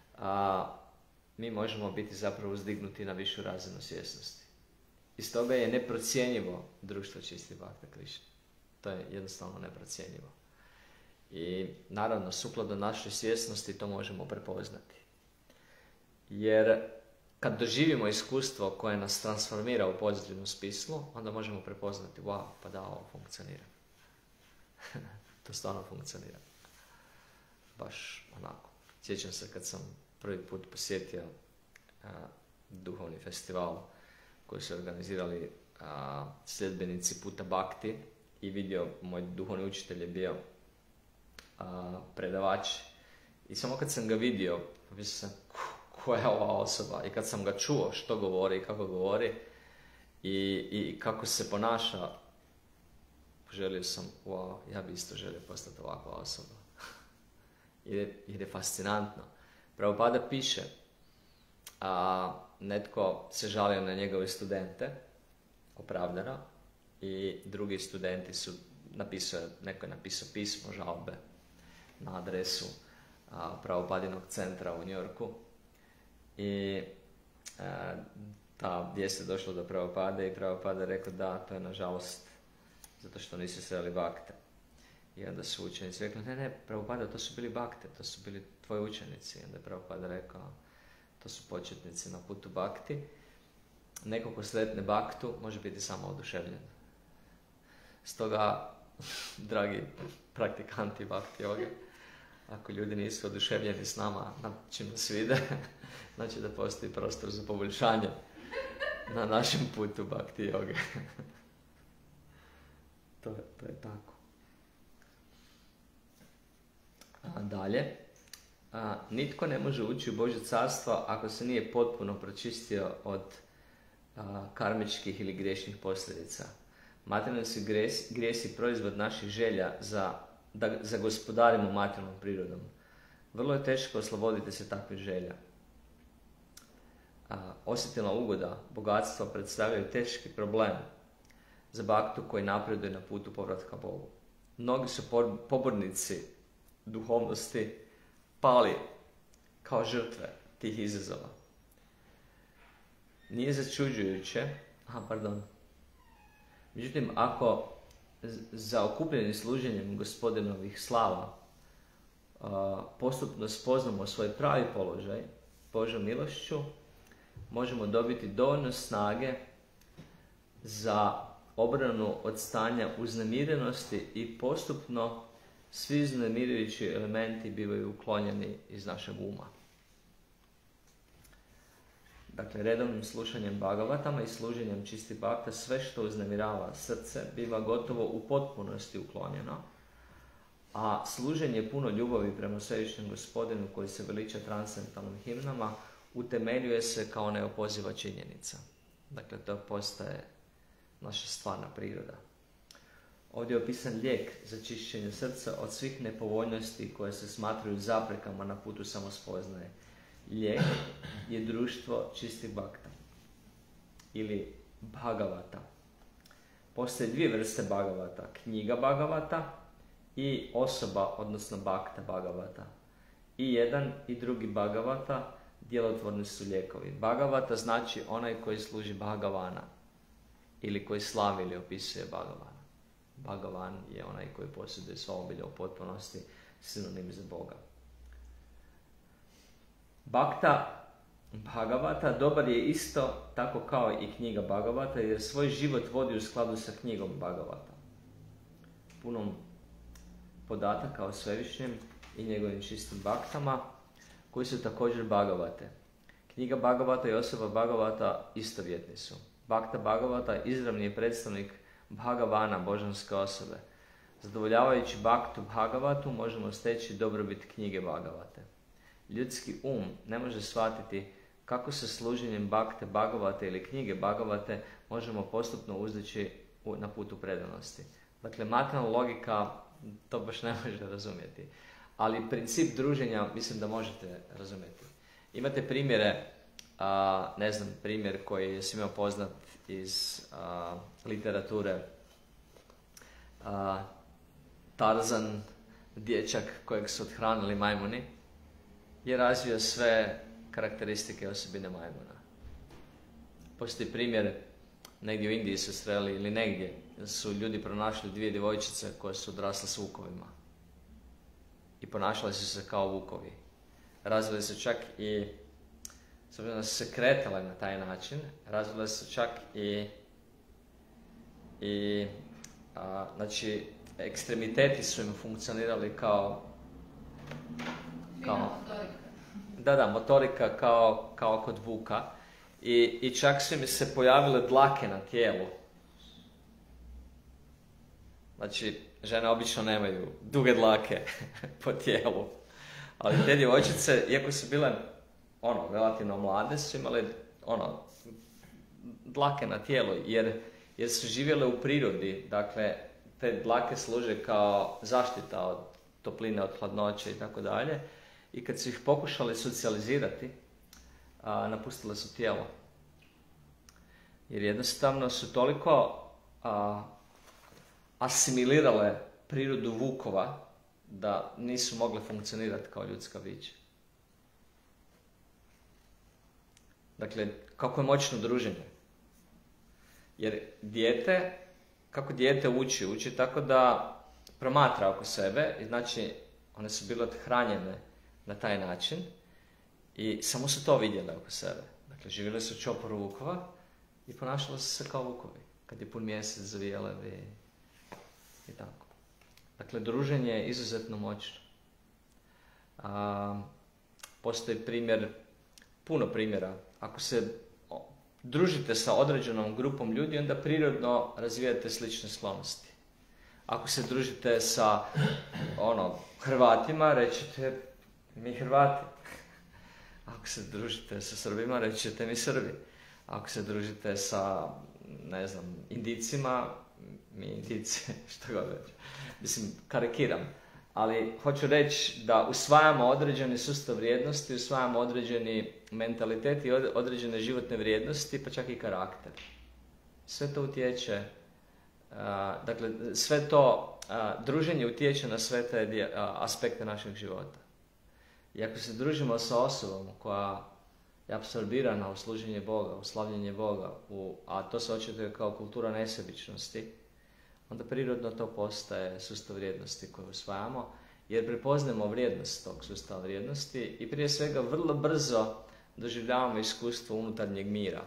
mi možemo biti zapravo uzdignuti na višu razinu svjesnosti. I stoga je neprocjenjivo društvo čistih Bhakta Krišne. To je jednostavno neprocjenjivo. I naravno, sukladno našoj svjesnosti to možemo prepoznati. Jer kad doživimo iskustvo koje nas transformira u pozitivnom smislu, onda možemo prepoznati, wow, pa da, ovo funkcionira. To stvarno funkcionira. Baš onako. Sjećam se kad sam prvi put posjetio duhovni festival koji su organizirali sljedbenici Puta Bhakti i vidio, moj duhovni učitelj je bio predavač. I samo kad sam ga vidio, mislio sam, ko je ova osoba? I kad sam ga čuo što govori i kako govori i kako se ponaša, poželio sam, wow, ja bi isto želio postati ovakva osoba. Jer je fascinantno. Prabhupada piše, netko se žalio na njegove studente, opravdano, i drugi studenti su neko je napisao pismo žalbe na adresu Prabhupadinog centra u New Yorku. I ta vijest je došla do Prabhupade i Prabhupada je rekao da, to je nažalost zato što nisu sreli bakte. I onda su učenici rekli, ne, Prabhupada, to su bili bakte, to su bili tvoji učenici. I onda je Prabhupada rekao, to su početnici na putu bakti. Neko ko sretne baktu može biti samo oduševljen. Stoga, dragi praktikanti bakti joge, ako ljudi nisu oduševljeni s nama, na čim nas vide, znači da postoji prostor za poboljšanje na našem putu bakti joge. To je tako. Dalje, nitko ne može ući u Božje carstvo ako se nije potpuno pročistio od karmičkih ili griješnih posljedica. Materijalni su grijesi proizvod naših želja da zagospodarimo materijalnom prirodom. Vrlo je teško osloboditi se takvih želja. Osjetilna ugoda, bogatstvo predstavljaju teški problem za baktu koji napreduje na putu povratka Bogu. Mnogi su pobornici duhovnosti pali kao žrtve tih izazova. Nije začuđujuće, međutim, ako zaokupljeni služenjem Gospodinovih slava postupno spoznamo svoj pravi položaj Božjom milošću, možemo dobiti dovoljno snage za obranu od stanja uznemirenosti i postupno svi uznemirujući elementi bivaju uklonjeni iz našeg uma. Dakle, redovnim slušanjem Bhagavatama i služenjem čistih bakta sve što uznemirava srce biva gotovo u potpunosti uklonjeno, a služenje puno ljubavi prema Svevišnjem Gospodinu koji se veliča transcendentalnim himnama utemeljuje se kao neopoziva činjenica. Dakle, to postaje naša stvarna priroda. Ovdje je opisan lijek za čišćenje srca od svih nepovoljnosti koje se smatraju zaprekama na putu samospoznaje. Lijek je društvo čistih bhakta ili bhagavata. Postoje dvije vrste bhagavata, knjiga bhagavata i osoba, odnosno bhakta bhagavata. I jedan i drugi bhagavata djelotvorni su lijekovi. Bhagavata znači onaj koji služi Bhagavana ili koji slavi ili opisuje Bhagavana. Bhagavan je onaj koji posjeduje svo obilje u potpunosti, sinonim za Boga. Bhakta Bhagavata dobar je isto tako kao i knjiga Bhagavata jer svoj život vodi u skladu sa knjigom Bhagavata. Punom podataka o Svevišnjem i njegovim čistim bhaktama koji su također Bhagavate. Knjiga Bhagavata i osoba Bhagavata istovjetni su. Bhakta Bhagavata izravni je predstavnik Bhagavana, božanske osobe. Zadovoljavajući Bhaktu Bhagavatu možemo steći dobrobit knjige Bhagavate. Ljudski ne može shvatiti kako se služenjem Bhakte Bhagavate ili knjige Bhagavate možemo postupno uzdići na putu predanosti. Dakle, materijalna logika to baš ne može razumjeti. Ali princip druženja mislim da možete razumjeti. Imate primjere, primjer koji je svima poznat iz literature. Tarzan, dječak kojeg su othranili majmuni, je razvio sve karakteristike i osobine majmuna. Postoji primjer, negdje u Indiji su sreli ili negdje, su ljudi pronašli dvije djevojčice koje su odrasle s vukovima. I ponašali su se kao vukovi. Razvili su čak i, s obzirom da su se kretale na taj način, razvili su čak znači, ekstremiteti su im funkcionirali kao motorika kao kod vuka. I čak su im se pojavile dlake na tijelu. Znači, žene obično nemaju duge dlake po tijelu. Ali te djevojčice, iako su bile relativno mlade, su imale dlake na tijelu, jer su živjele u prirodi. Dakle, te dlake služe kao zaštita od topline, od hladnoće i tako dalje. I kad su ih pokušali socijalizirati, napustile su tijelo. Jer jednostavno su toliko asimilirale prirodu vukova da nisu mogle funkcionirati kao ljudska bića. Dakle, kako je moćno druženje. Jer kako dijete uči tako da promatra oko sebe, i znači one su bile othranjene na taj način i samo su to vidjele oko sebe. Dakle, živjeli su u čoporu vukova i ponašali su se kao vukovi. Kad je pun mjesec zavijale i tako. Dakle, druženje je izuzetno moćno. Postoji puno primjera. Ako se družite sa određenom grupom ljudi, onda prirodno razvijate slične sklonosti. Ako se družite sa Hrvatima, rećete mi Hrvati. Ako se družite sa Srbima, rećete mi Srbi. Ako se družite sa, Indijcima, mi Indijci, što god već. Mislim, karikiram. Ali hoću reći da usvajamo određeni sustav vrijednosti, usvajamo određeni mentalitet i određene životne vrijednosti, pa čak i karakter. Sve to utječe, sve to druženje utječe na sve te aspekte našeg života. I ako se družimo sa osobom koja je apsorbirana u služenje Boga, u slavljenje Boga, a to se očituje kao kultura nesebičnosti, onda prirodno to postaje sustav vrijednosti koje usvajamo, jer prepoznajemo vrijednost tog sustava vrijednosti i prije svega vrlo brzo doživljavamo iskustvo unutarnjeg mira,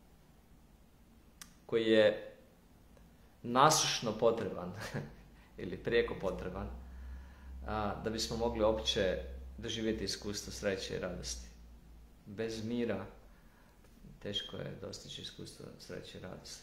koji je nasušno potreban ili prijeko potreban da bismo mogli uopće doživjeti iskustvo sreće i radosti. Bez mira teško je dostići iskustvo sreće i radosti.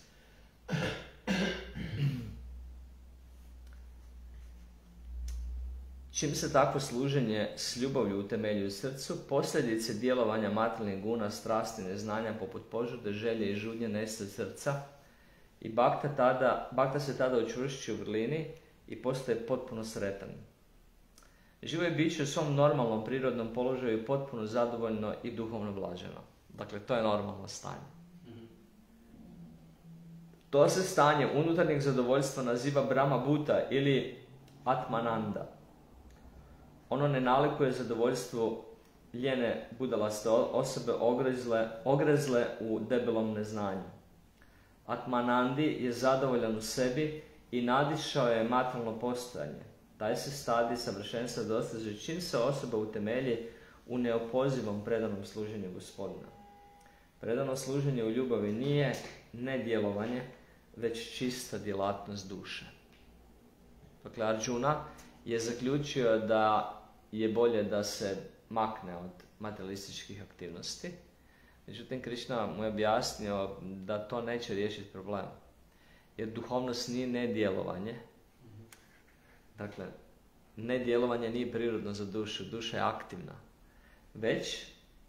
Čim se takvo služenje s ljubavlju utemelji u srcu, posljedice djelovanja materijalnih guna, strasti, neznanja poput požude, želje i žudnje nestaju srca i Bhakta se tada učvršći u vrlini i postaje potpuno sretan. Živo je biće u svom normalnom prirodnom položaju potpuno zadovoljno i duhovno blaženo. Dakle, to je normalno stanje. To se stanje unutarnjeg zadovoljstva naziva Brahma Bhuta ili Atmananda. Ono ne nalikuje zadovoljstvu ljene budalaste osobe ogrezle u debelom neznanju. Atmanandi je zadovoljan u sebi i nadišao je materijalno postojanje. Taj se stadij savršenstva dostiže čim se osoba utemelji u neopozivom predanom služenju Gospodina. Predano služenje u ljubavi nije nedjelovanje, već čista djelatnost duše. Dakle, Arjuna je zaključio da je bolje da se makne od materialističkih aktivnosti. Međutim, Krishna mu je objasnio da to neće riješiti problem. Jer duhovnost nije nedjelovanje. Dakle, nedjelovanje nije prirodno za dušu. Duša je aktivna. Već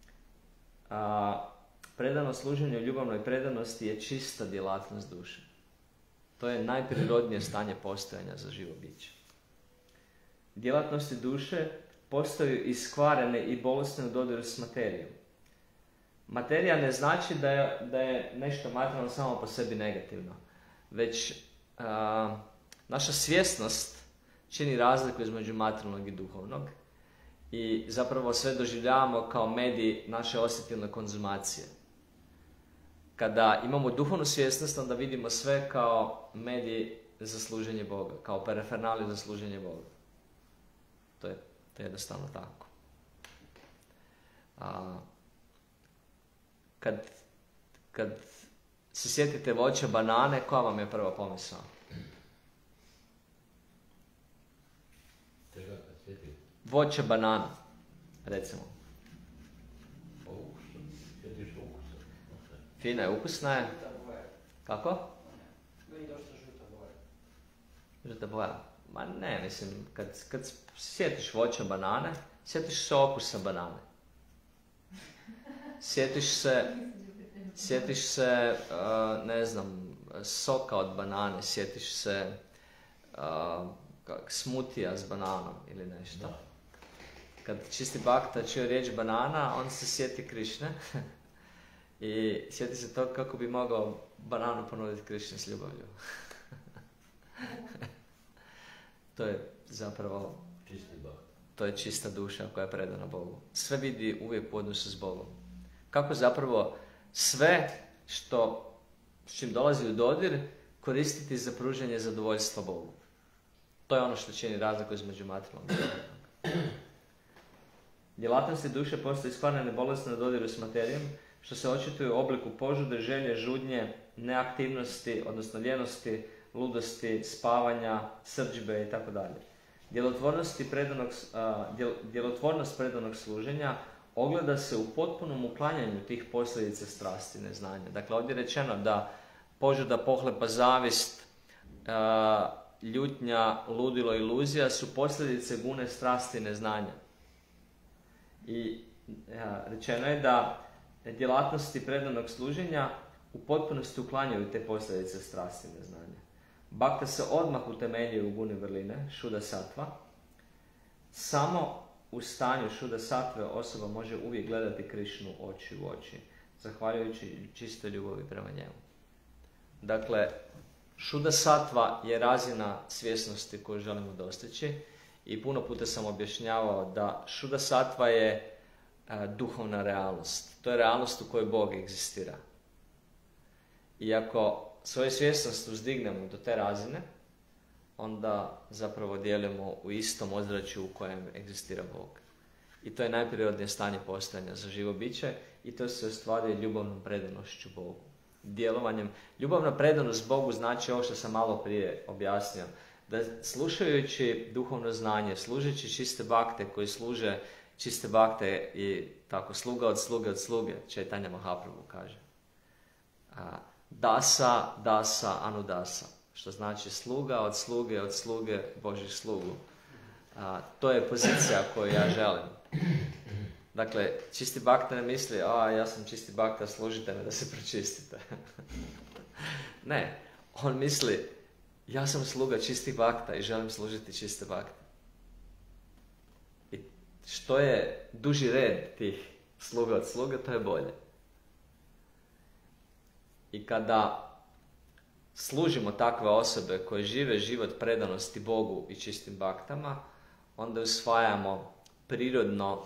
predano služenje u ljubavnoj predanosti je čista djelatnost duše. To je najprirodnije stanje postojanja za živo biće. Djelatnosti duše postaju iskvarene i bolesne u dodiru s materijom. Materija ne znači da je nešto materijalno samo po sebi negativno, već naša svjesnost čini razliku između materijalnog i duhovnog i zapravo sve doživljavamo kao medij naše osjetilne konzumacije. Kada imamo duhovnu svjesnost, onda vidimo sve kao medij za služenje Boga, kao perifernali za služenje Boga. To je jednostavno tako. Kad se sjetite voća banane, koja vam je prva pomisao? Voće banana, recimo. Fina je, ukusna je. Kako? Meni dosta žuta boja. Žuta boja? Ma ne, mislim, kad sjetiš voća banane, sjetiš se okusa banane. Sjetiš se, ne znam, soka od banane, sjetiš se smutija s bananom ili nešto. Kad čisti Bhakta čuje riječ banana, on se sjeti Krišne i sjeti se to kako bi mogao bananu ponuditi Krišni s ljubavlju. To je zapravo, to je čista duša koja je predana Bogu. Sve vidi uvijek u odnosu s Bogom. Kako zapravo sve s čim dolazi u dodir koristiti za pružanje zadovoljstva Bogu. To je ono što čini razliku između materijalnog i duhovnog. Djelatnosti duše postaju iskvarene bolesne na dodiru s materijom, što se očituje u obliku požude, želje, žudnje, neaktivnosti, odnosno ljenosti, ludosti, spavanja, srdžbe itd. Djelotvornost predanog služenja ogleda se u potpunom uklanjanju tih posljedica strasti neznanja. Dakle, ovdje je rečeno da požuda, pohlepa, zavist, ljutnja, ludilo, iluzija su posljedice gune strasti neznanja. I rečeno je da djelatnosti predanog služenja u potpunosti uklanjaju te posljedice strasti neznanja. Bhakta se odmah utemeljuje u guni vrline, šuda sattva. Samo u stanju šuda sattve osoba može uvijek gledati Krišnu oči u oči, zahvaljujući čistoj ljubavi prema njemu. Dakle, šuda sattva je razina svjesnosti koju želimo dostići i puno puta sam objašnjavao da šuda sattva je duhovna realnost. To je realnost u kojoj Bog egzistira. I ako svoju svjesnost uzdignemo do te razine, onda zapravo dijelimo u istom ozračju u kojem egzistira Bog. I to je najprirodnije stanje postojanja za živo biće i to se ostvaruje ljubavnom predanošću Bogu. Djelovanjem. Ljubavna predanost Bogu znači ovo što sam malo prije objasnio, da slušajući duhovno znanje, služeći čiste bakte koji služe čiste bakte i tako sluga od sluge, Chaitanya Mahaprabhu kaže. Dasa, anudasa, što znači sluga od sluge Božih slugu. To je pozicija koju ja želim. Dakle, čisti bakta ne misli, ja sam čisti bakta, služite me da se pročistite. Ne, On misli, ja sam sluga čistih bakta i želim služiti čiste bakte. I što je duži red tih sluga od sluga, to je bolje. I kada služimo takve osobe koje žive život predanosti Bogu i čistim baktama, onda usvajamo prirodno,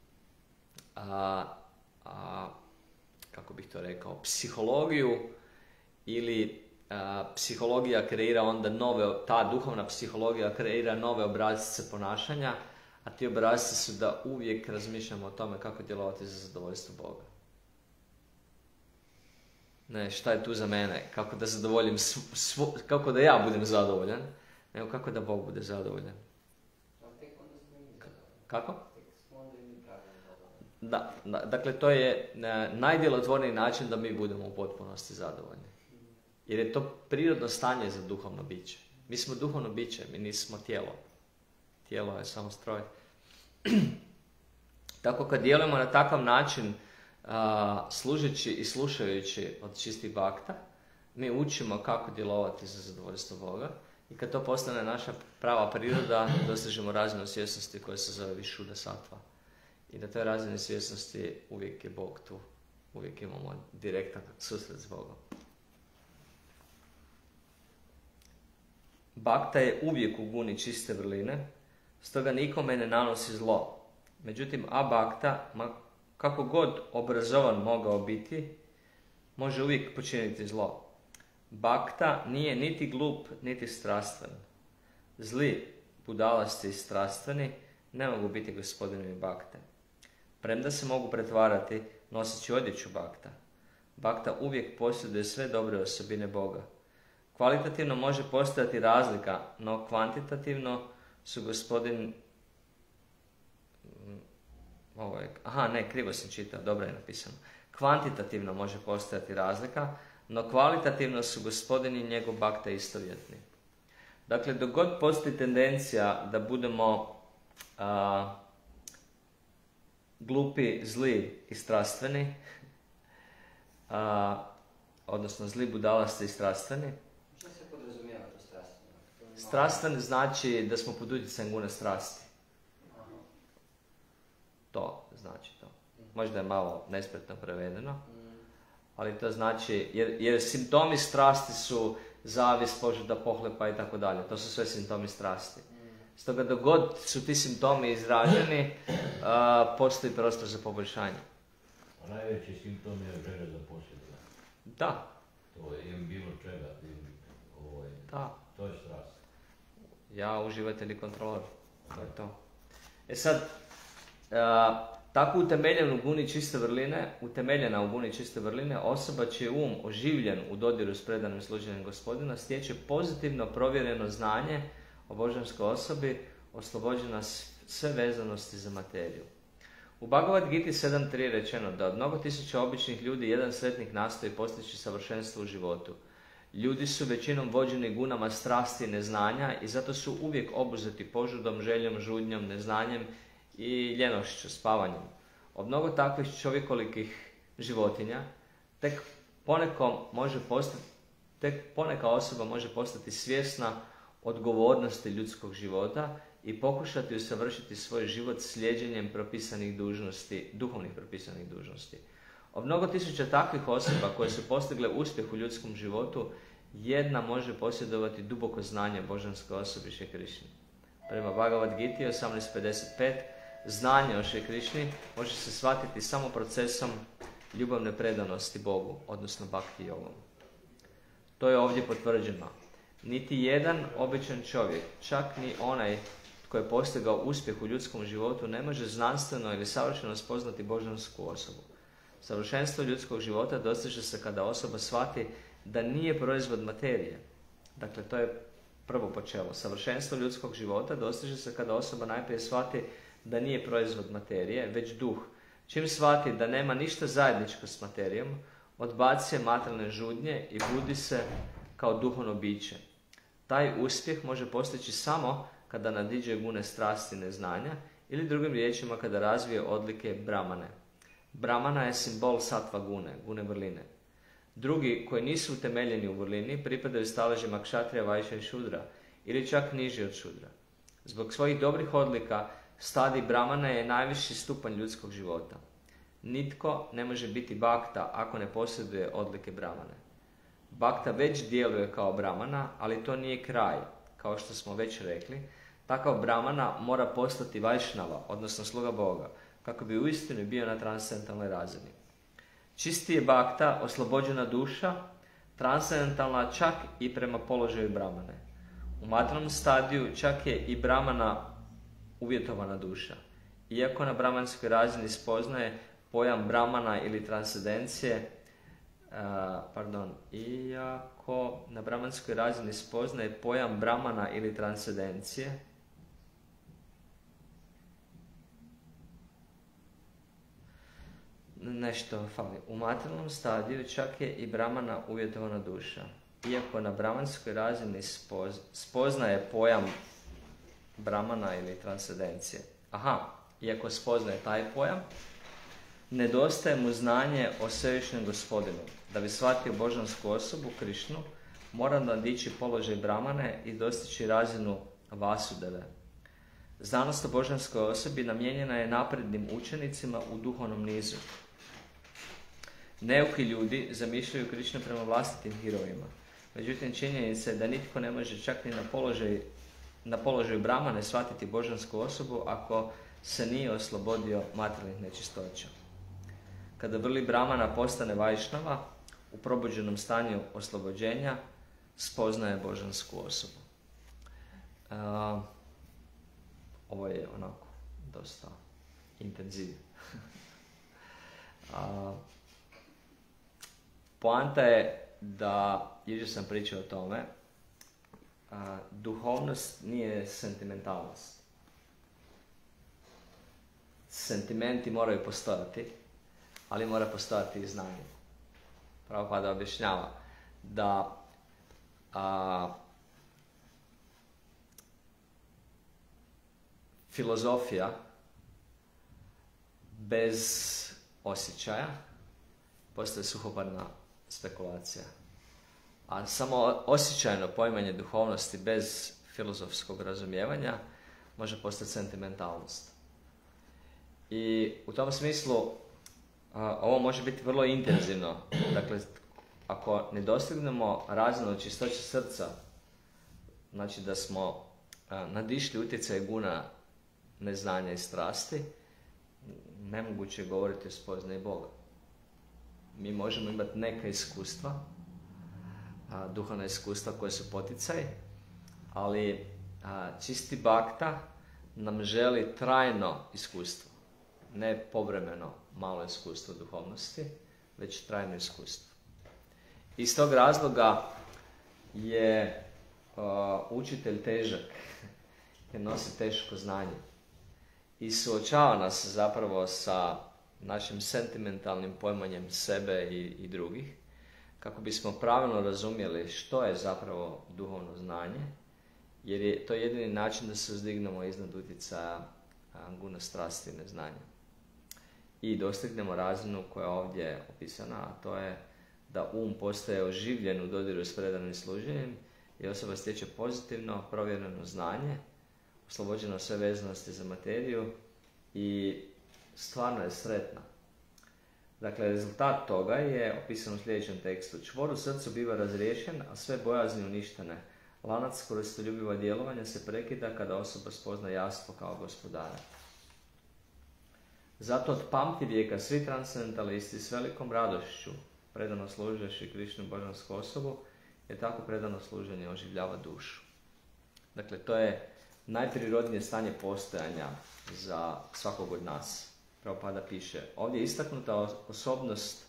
kako bih to rekao, psihologiju ili psihologija kreira onda ta duhovna psihologija kreira nove obrasce ponašanja, a ti obrasci su da uvijek razmišljamo o tome kako djelovati za zadovoljstvo Boga. Ne, šta je tu za mene, kako da zadovoljim kako da ja budem zadovoljan, nego kako da Bog bude zadovoljan. Kako? Da, dakle to je najdjelotvorniji način da mi budemo u potpunosti zadovoljni. Jer je to prirodno stanje za duhovno biće. Mi smo duhovno biće, mi nismo tijelo. Tijelo je samo stroj. Tako kad djelujemo na takav način, služeći i slušajući od čistih bakta, mi učimo kako djelovati za zadovoljstvo Boga i kad to postane naša prava priroda, dosežemo razinu svjesnosti koja se zove Višuddha sattva. I na toj razini svjesnosti uvijek je Bog tu. Uvijek imamo direktan susret s Bogom. Bakta je uvijek u guni čiste vrline, stoga nikome ne nanosi zlo. Međutim, abakta, kako god obrazovan mogao biti, može uvijek počiniti zlo. Bakta nije niti glup, niti strastven. Zli, budalasti i strastveni ne mogu biti gospodinovi bakte. Premda se mogu pretvarati noseći odjeću bakta. Bakta uvijek posjeduje sve dobre osobine Boga. Kvalitativno može postojati razlika, no kvantitativno su gospodin... krivo sam čitao, dobro je napisano. Kvantitativno može postojati razlika, no kvalitativno su gospodin i njegov bakta istovjetni. Dakle, dok god postoji tendencija da budemo glupi, zli i strastveni, odnosno zli, budalasti i strastveni. Što se podrazumijeva to strastveno? Strastven znači da smo pod utjecajem gune strasti. To znači to. Možda je malo nespretno prevedeno, ali to znači, jer simptomi strasti su zavist, požuda, pohlepa i tako dalje. To su sve simptomi strasti. Stoga dok god su ti simptomi izraženi, postoji prostor za poboljšanje. A najveći simptom je želja za posjedovanje. Da. To je bilo čega. Da. To je strast. Ja uživatelj i kontrolor. To je to. Sad, tako utemeljena u guni čiste vrline, osoba čiji je um oživljen u dodiru s predanim služenjem Gospodina, stječe pozitivno provjereno znanje o božanskoj osobi, oslobođena sve vezanosti za materiju. U Bhagavad Giti 7.3 je rečeno da od mnogo tisuća običnih ljudi jedan sretnik nastoji postići savršenstvo u životu. Ljudi su većinom vođeni gunama strasti i neznanja i zato su uvijek obuzeti požudom, željom, žudnjom, neznanjem i ljenošću, spavanjem. Od mnogo takvih čovjekolikih životinja tek poneka osoba može postati svjesna odgovornosti ljudskog života i pokušati usavršiti svoj život slijeđenjem propisanih dužnosti, duhovnih propisanih dužnosti. Od mnogo tisuća takvih osoba koje su postigle uspjeh u ljudskom životu, jedna može posjedovati duboko znanje božanske osobi Šri Krišni. Prema Bhagavad Giti 18.55, znanje o Šri Krišni može se shvatiti samo procesom ljubavne predanosti Bogu, odnosno bhakti jogom. To je ovdje potvrđeno. Niti jedan običan čovjek, čak ni onaj tko je postigao uspjeh u ljudskom životu, ne može znanstveno ili savršeno spoznati božansku osobu. Savršenstvo ljudskog života dostiže se kada osoba shvati da nije proizvod materije. Dakle, to je prvo počelo. Savršenstvo ljudskog života dostiže se kada osoba najprije shvati da nije proizvod materije, već duh. Čim shvati da nema ništa zajedničko s materijom, odbaci materijalne žudnje i budi se kao duhovno biće. Taj uspjeh može postići samo kada nadiđe gune strasti neznanja ili drugim riječima kada razvije odlike brahmane. Brahmana je simbol sattva gune vrline. Drugi, koji nisu utemeljeni u vrlini, pripadaju staležima kšatrija, vajša i šudra, ili čak niži od šudra. Zbog svojih dobrih odlika, stadij Brahmana je najviši stupanj ljudskog života. Nitko ne može biti Bhakta ako ne posjeduje odlike Brahmane. Bhakta već djeluje kao Brahmana, ali to nije kraj. Kao što smo već rekli, takav Brahmana mora postati Vajšnava, odnosno sluga Boga, kako bi uistinu bio na transcendentalnoj razini. Čisti je Bhakta, oslobođena duša, transcendentalna čak i prema položaju Brahmane. U materijalnom stadiju čak je i Brahmana uvjetovana duša. Iako na brahmanskoj razini spoznaje pojam Brahmana ili transcendencije, iako na brahmanskoj razini spoznaje pojam Brahmana ili transcendencije, nešto fali. U materijalnom stadiju čak je i Brahmana uvjetovana duša. Iako na brahmanskoj razini spoznaje pojam Brahmana ili transcendencije. Iako spoznaje taj pojam, nedostaje mu znanje o svevišnjem Gospodinu. Da bi shvatio božansku osobu, Krišnu, mora nadići položaj Brahmane i dostići razinu Vasudeve. Znanost o božanskoj osobi namijenjena je naprednim učenicima u duhovnom nizu. Neuki ljudi zamišljaju Krišnu prema vlastitim herojima. Međutim, činjenica je da nitko ne može čak ni na položaju Brahmane shvatiti božansku osobu ako se nije oslobodio materijalnih nečistoća. Kada vrli Brahmana postane Vajšnava, u probuđenom stanju oslobođenja spoznaje božansku osobu. Ovo je onako dosta intenzivno. Poanta je da, jučer sam pričao o tome, duhovnost nije sentimentalnost. Sentimenti moraju postojati, ali mora postojati i znanje. Prabhupada objašnjava da filozofija bez osjećaja postaje suhoparna spekulacija. A samo osjećajno poimanje duhovnosti bez filozofskog razumijevanja može postati sentimentalnost. I u tom smislu ovo može biti vrlo intenzivno. Dakle, ako ne dostignemo razinu čistoće srca, znači da smo nadišli utjecaj guna neznanja i strasti, nemoguće je govoriti o spoznaji Boga. Mi možemo imati neka iskustva, duhovna iskustva koje su poticaj, ali čisti Bhakta nam želi trajno iskustvo. Ne povremeno malo iskustvo duhovnosti, već trajno iskustvo. Iz tog razloga je učitelj težak, jer nosi teško znanje. I suočava nas zapravo sa našim sentimentalnim pojmanjem sebe i drugih, kako bismo pravilno razumjeli što je zapravo duhovno znanje, jer je to jedini način da se uzdignemo iznad utjecaja guna strasti i neznanja. I dostignemo razinu koja je ovdje opisana, a to je da postaje oživljen u dodiru s predanim služenjem i osoba stječe pozitivno, provjereno znanje, oslobođeno sve vezanosti za materiju i stvarno je sretna. Dakle, rezultat toga je opisan u sljedećem tekstu. Čvor u srcu biva razriješen, a sve bojazni uništene. Lanac koristoljubiva djelovanja se prekida kada osoba spozna jastvo kao gospodara. Zato od pamti vijeka svi transcendentalisti s velikom radošću predano služeći Krišnu božansku osobu, jer tako predano služenje oživljava dušu. Dakle, to je najprirodnije stanje postojanja za svakog od nas. Prabhupada piše, ovdje je istaknuta osobnost,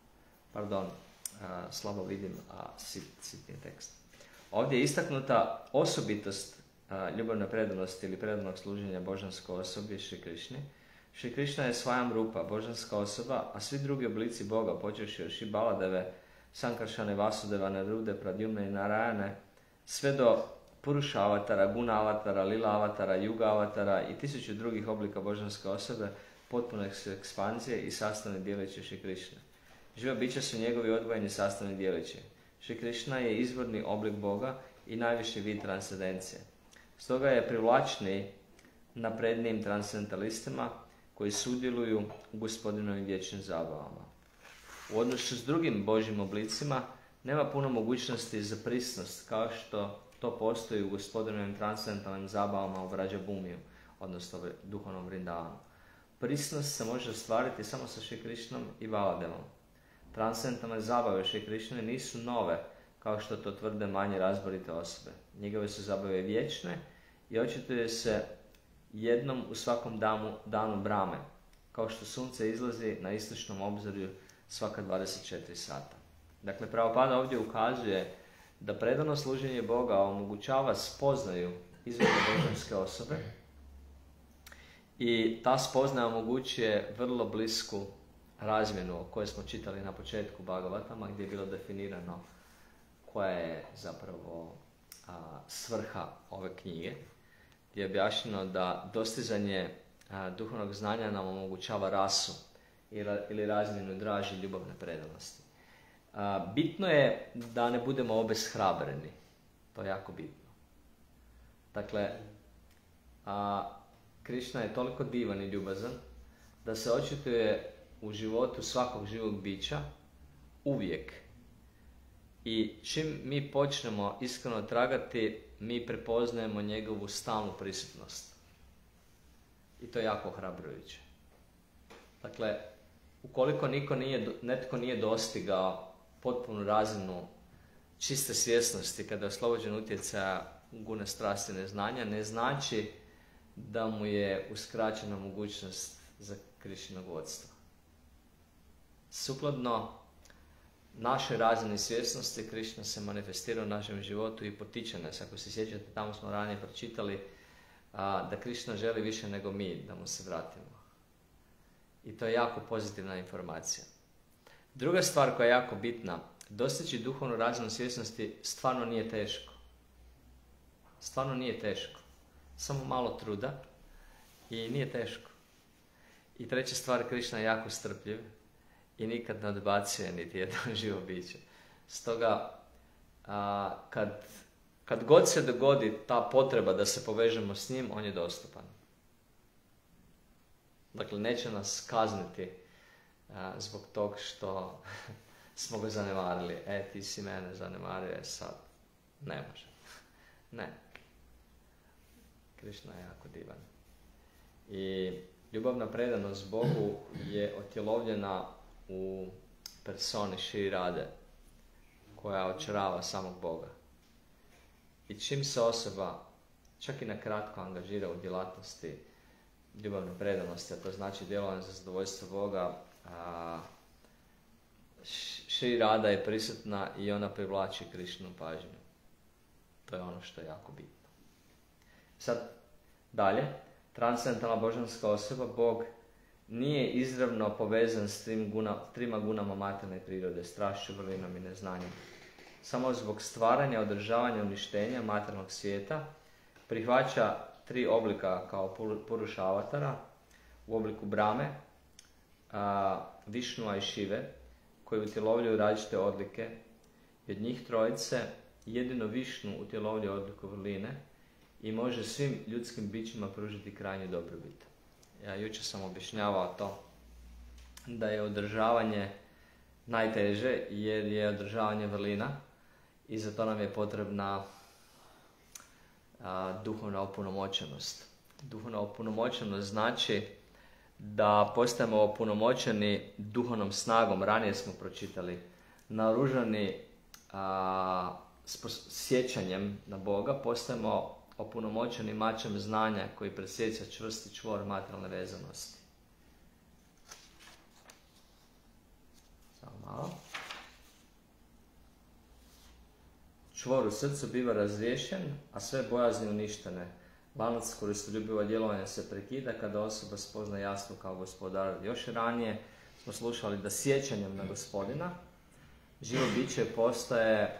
slabo vidim, sitni tekst. Ovdje je istaknuta osobitost ljubavne predanosti ili predanog služenja božanskoj osobi Šri Krišni. Šri Krišna je svajam rupa, božanska osoba, a svi drugi oblici Boga, počevši od Šri Baladeve, Sankaršane, Vasudeva, Narude, Pradyumne i Narayane, sve do Puruša avatara, Guna avatara, Lila avatara, Juga avatara i 1000 drugih oblika božanske osobe, potpune su ekspanzije i sastavne dijeliće Šri Krišne. Živa bića su njegovi odvojeni sastavni dijelići. Šri Krishna je izvorni oblik Boga i najviši vid transcendencije. Stoga je privlačniji naprednijim transcendentalistima koji sudjeluju u Gospodinovim vječnim zabavama. U odnosu s drugim Božjim oblicima nema puno mogućnosti za prisnost kao što to postoji u Gospodinovim transcendentalnim zabavama u Vrađa Bumiju, odnosno duhovnom Vrindavanu. Prisnost se može ostvariti samo sa Šri Krišnom i Baladevom. Transcendentalne zabave Šri Krišne nisu nove, kao što to tvrde manje razborite osobe. Njegove su zabave vječne i očituje se jednom u svakom danu Brahme, kao što sunce izlazi na istočnom obzorju svaka 24 sata. Dakle, Prabhupada ovdje ukazuje da predano služenje Boga omogućava spoznaju izvorne božanske osobe i ta spoznaja omogućuje vrlo blisku razmjenu o kojoj smo čitali na početku Bhagavatama, gdje je bilo definirano koja je zapravo svrha ove knjige, gdje je objašnjeno da dostizanje duhovnog znanja nam omogućava rasu ili razmjenu draži ljubavne predanosti. Bitno je da ne budemo obeshrabreni. To je jako bitno. Dakle, Krišna je toliko divan i ljubazan da se očituje u životu svakog živog bića uvijek. I čim mi počnemo iskreno tragati, mi prepoznajemo njegovu stalnu prisutnost. I to je jako ohrabrujuće. Dakle, ukoliko netko nije dostigao potpunu razinu čiste svjesnosti kada je oslobođen utjecaja gune strasti neznanja, ne znači da mu je uskraćena mogućnost za Krišinog vodstva. Sukladno našoj razini svjesnosti, Krišna se manifestira u našem životu i potiče nas. Ako se sjećate, tamo smo ranije pročitali da Krišna želi više nego mi da mu se vratimo. I to je jako pozitivna informacija. Druga stvar koja je jako bitna, dostići duhovnu razinu svjesnosti stvarno nije teško. Stvarno nije teško. Samo malo truda i nije teško. I treća stvar, Krišna je jako strpljiv i nikad ne odbacuje niti jedno živo biće. Stoga, kad god se dogodi ta potreba da se povežemo s njim, on je dostupan. Dakle, neće nas kazniti zbog tog što smo ga zanemarili. Ti si mene zanemario, sad ne može. Ne. Krišna je jako divan. I ljubavna predanost Bogu je otjelovljena u personi Šri Rade, koja očarava samog Boga. I čim se osoba čak i na kratko angažira u djelatnosti ljubavne predanosti, a to znači djelovanje za zadovoljstvo Boga, Šri Rada je prisutna i ona privlači Krišnu pažnju. To je ono što je jako bitno. Sad, dalje, transcendentalna božanska osoba, Bog, nije izravno povezan s trima gunama materijalne prirode, strašću, vrlinom i neznanjem. Samo zbog stvaranja, održavanja, uništenja materijalnog svijeta prihvaća tri oblika kao Puruša avatara u obliku Brahme, Višnua i Šive, koji utjelovljuju različite odlike. I od njih trojice jedino Višnu utjelovljuje odliku vrline i može svim ljudskim bićima pružiti krajnju dobrobit. Ja jučer sam objašnjavao to da je održavanje najteže jer je održavanje vrlina i za to nam je potrebna duhovna opunomoćenost. Duhovna opunomoćenost znači da postajemo opunomoćeni duhovnom snagom, ranije smo pročitali, naoružani sjećanjem na Boga, postajemo opunomoćeni mačem znanja koji presjeća čvrsti čvor materijalne vezanosti. Samo malo. Čvor u srcu biva razriješen, a sve bojazni uništene. Lanac koristoljubiva djelovanja se prekida kada osoba spozna jasno kao gospodar. Još ranije smo slušali da sjećanjem na Gospodina živo biće postaje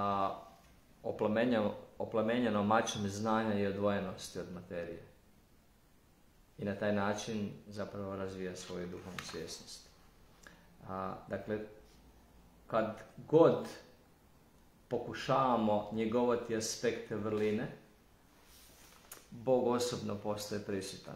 oplemenjeno mačem znanja i odvojenosti od materije. I na taj način zapravo razvija svoju duhovnu svjesnost. Dakle, kad god pokušavamo njegovati aspekte vrline, Bog osobno postaje prisutan.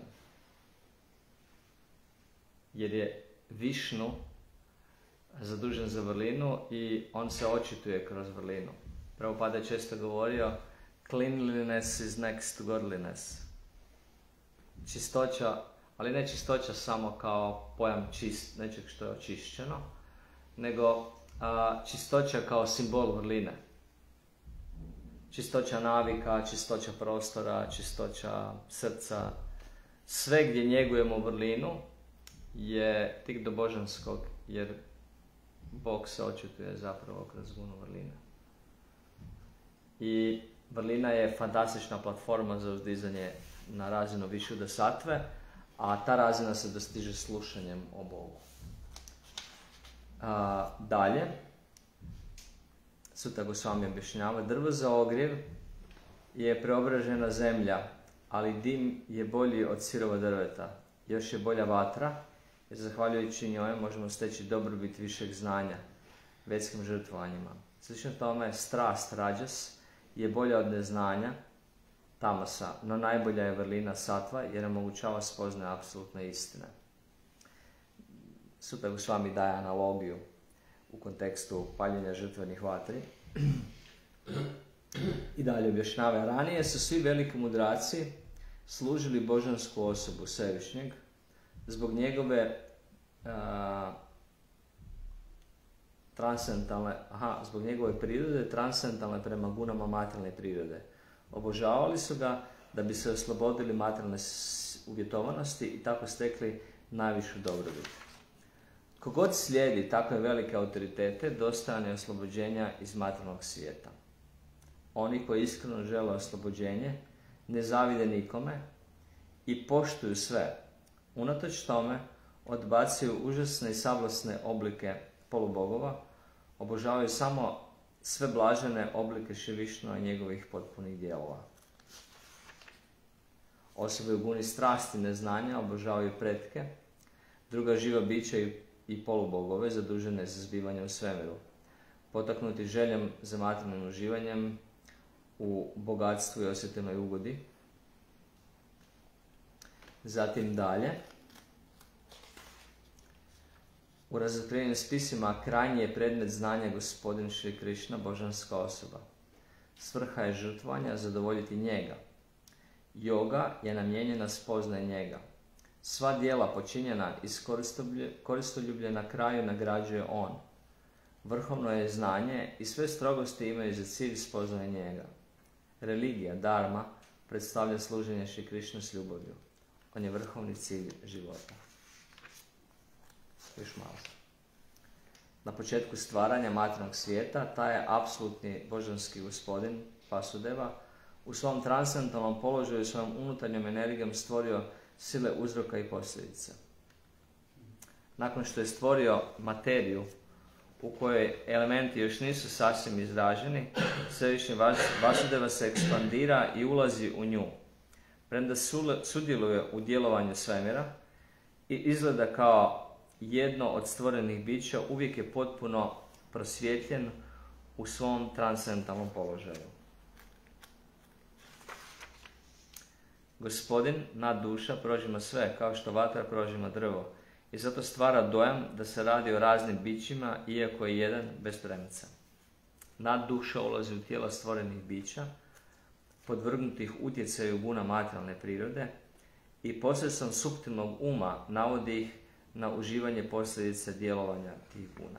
Jer je Višnu zadužen za vrlinu i on se očituje kroz vrlinu. Prabhupada je često govorio cleanliness is next to godliness. Čistoća, ali ne čistoća samo kao pojam nečeg što je očišćeno, nego čistoća kao simbol vrline. Čistoća navika, čistoća prostora, čistoća srca. Sve gdje njegujemo vrlinu je tik do božanskog, jer Bog se očituje zapravo kroz gunu vrline. I vrlina je fantastična platforma za uzdizanje na razinu Višuddha Sattve, a ta razina se dostiže slušanjem o Bogu. Dalje, Suta Gosvami objašnjava, drvo za ogrjev je preobražena zemlja, ali dim je bolji od sirova drveta. Još je bolja vatra, jer zahvaljujući njoj možemo steći dobrobit višeg znanja, vetskim žrtvovanjima. Slično tome, strast, rađas, je bolja od neznanja, tamasa, no najbolja je vrlina sattva jer omogućava spoznaje apsolutne istine. Suta Gosvami daje analogiju u kontekstu paljenja žrtvenih vatri. I dalje objašnjava, ranije su svi veliki mudraci služili božansku osobu Svevišnjeg zbog njegove zbog njegove prirode transcendentalne prema gunama materijalne prirode. Obožavali su ga da bi se oslobodili materijalne uvjetovanosti i tako stekli najvišu dobrobit. Kogod slijedi takve velike autoritete, dostojan je oslobođenja iz materijalnog svijeta. Oni koji iskreno žele oslobođenje, ne zavide nikome i poštuju sve. Unatoč tome, odbacuju užasne i sablasne oblike polubogova, obožavaju samo sve blažene oblike Šrivišnu i njegovih potpunih dijelova. Osobe u guni strasti neznanja obožavaju pretke, druga živa bića i polubogove zadužene za zbivanje u svemiru, potaknuti željom za materijalnim uživanjem u bogatstvu i osjetilnoj ugodi. Zatim dalje, u razotkrivenim spisima krajnji je predmet znanja gospodin Šri Krišna, božanska osoba. Svrha je žrtvovanja zadovoljiti njega. Yoga je namijenjena spoznaje njega. Sva djela počinjena iz koristoljublje na kraju nagrađuje on. Vrhovno je znanje i sve strogosti imaju za cilj spoznaje njega. Religija, dharma, predstavlja služenje Šri Krišnu s ljubavlju. On je vrhovni cilj života. Još malo. Na početku stvaranja materijalnog svijeta, taj je apsolutni božanski gospodin Vasudeva u svom transcendentalnom položaju i svojom unutarnjom energijom stvorio sile uzroka i posljedica. Nakon što je stvorio materiju u kojoj elementi još nisu sasvim izraženi, Svevišnji Vasudeva se ekspandira i ulazi u nju. Premda sudjeluje u djelovanju svemira i izgleda kao jedno od stvorenih bića, uvijek je potpuno prosvjetljen u svom transcendentalnom položaju. Gospodin, nadduša, prožima sve, kao što vatra prožima drvo, i zato stvara dojam da se radi o raznim bićima, iako je jedan bez premca. Nadduša ulazi u tijela stvorenih bića, podvrgnutih utjecaju guna materijalne prirode, i posredstvom suptilnog uma navodi ih na uživanje posljedice djelovanja tih guna.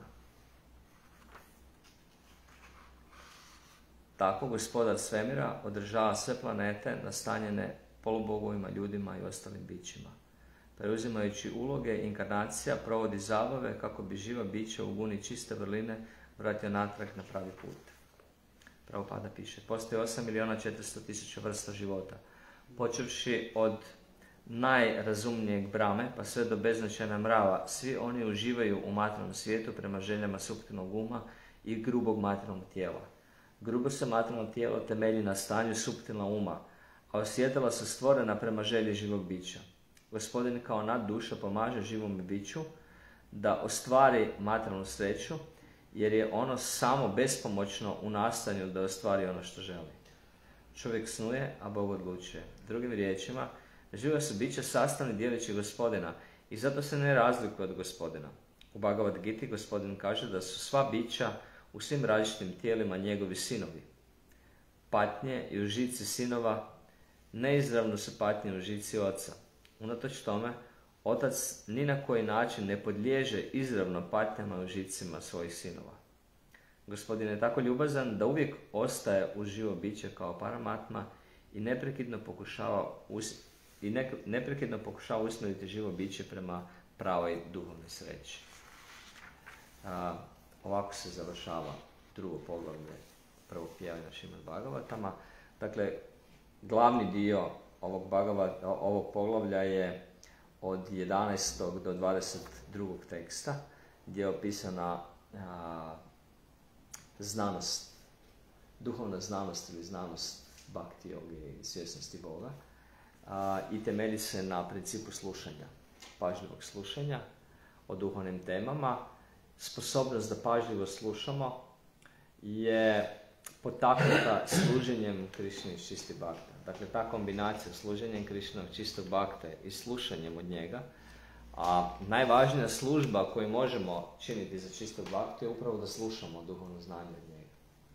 Tako gospodar svemira održava sve planete nastanjene polubogovima, ljudima i ostalim bićima. Preuzimajući uloge inkarnacija provodi zabave kako bi živa bića u guni čiste vrline vratio natrag na pravi put. Prabhupada piše, postoji 8.400.000 vrsta života, počevši od najrazumnijeg Brahme pa sve do beznačajna mrava. Svi oni uživaju u materijalnom svijetu prema željama suptilnog uma i grubog materijalnog tijela. Grubo se materijalno tijelo temelji na stanju suptilna uma, a osjetila su stvorena prema želji živog bića. Gospodin kao nadduša pomaže živom biću da ostvari materijalnu sreću jer je ono samo bespomoćno u nastanju da ostvari ono što želi. Čovjek snuje, a Bog odlučuje. Drugim riječima, živa su bića sastavni dijelići Gospodina i zato se ne razlikuje od Gospodina. U Bhagavad Giti Gospodin kaže da su sva bića u svim različitim tijelima njegovi sinovi. Patnje i užici sinova neizravno su patnje i užici oca. Unatoč tome, otac ni na koji način ne podliježe izravno patnjama i užicima svojih sinova. Gospodin je tako ljubazan da uvijek ostaje uz živo biće kao paramatma i neprekidno pokušava usmjeriti živo biće prema pravoj duhovnoj sreći. Ovako se završava drugo poglavlje prvog pjevanja Šrimad Bhagavatama. Dakle, glavni dio ovog poglavlja je od 11. do 22. teksta, gdje je opisana znanost, duhovna znanost ili znanost bhakti joge i svjesnosti Boga, i temelji se na principu slušanja, pažljivog slušanja o duhovnim temama. Sposobnost da pažljivo slušamo je potaknuta služenjem Krišne iz čistih bhakta. Dakle, ta kombinacija služenjem Krišnog čistog bhakta i slušanjem od njega, a najvažnija služba koju možemo činiti za čistog bhaktu je upravo da slušamo duhovno znanje od njega.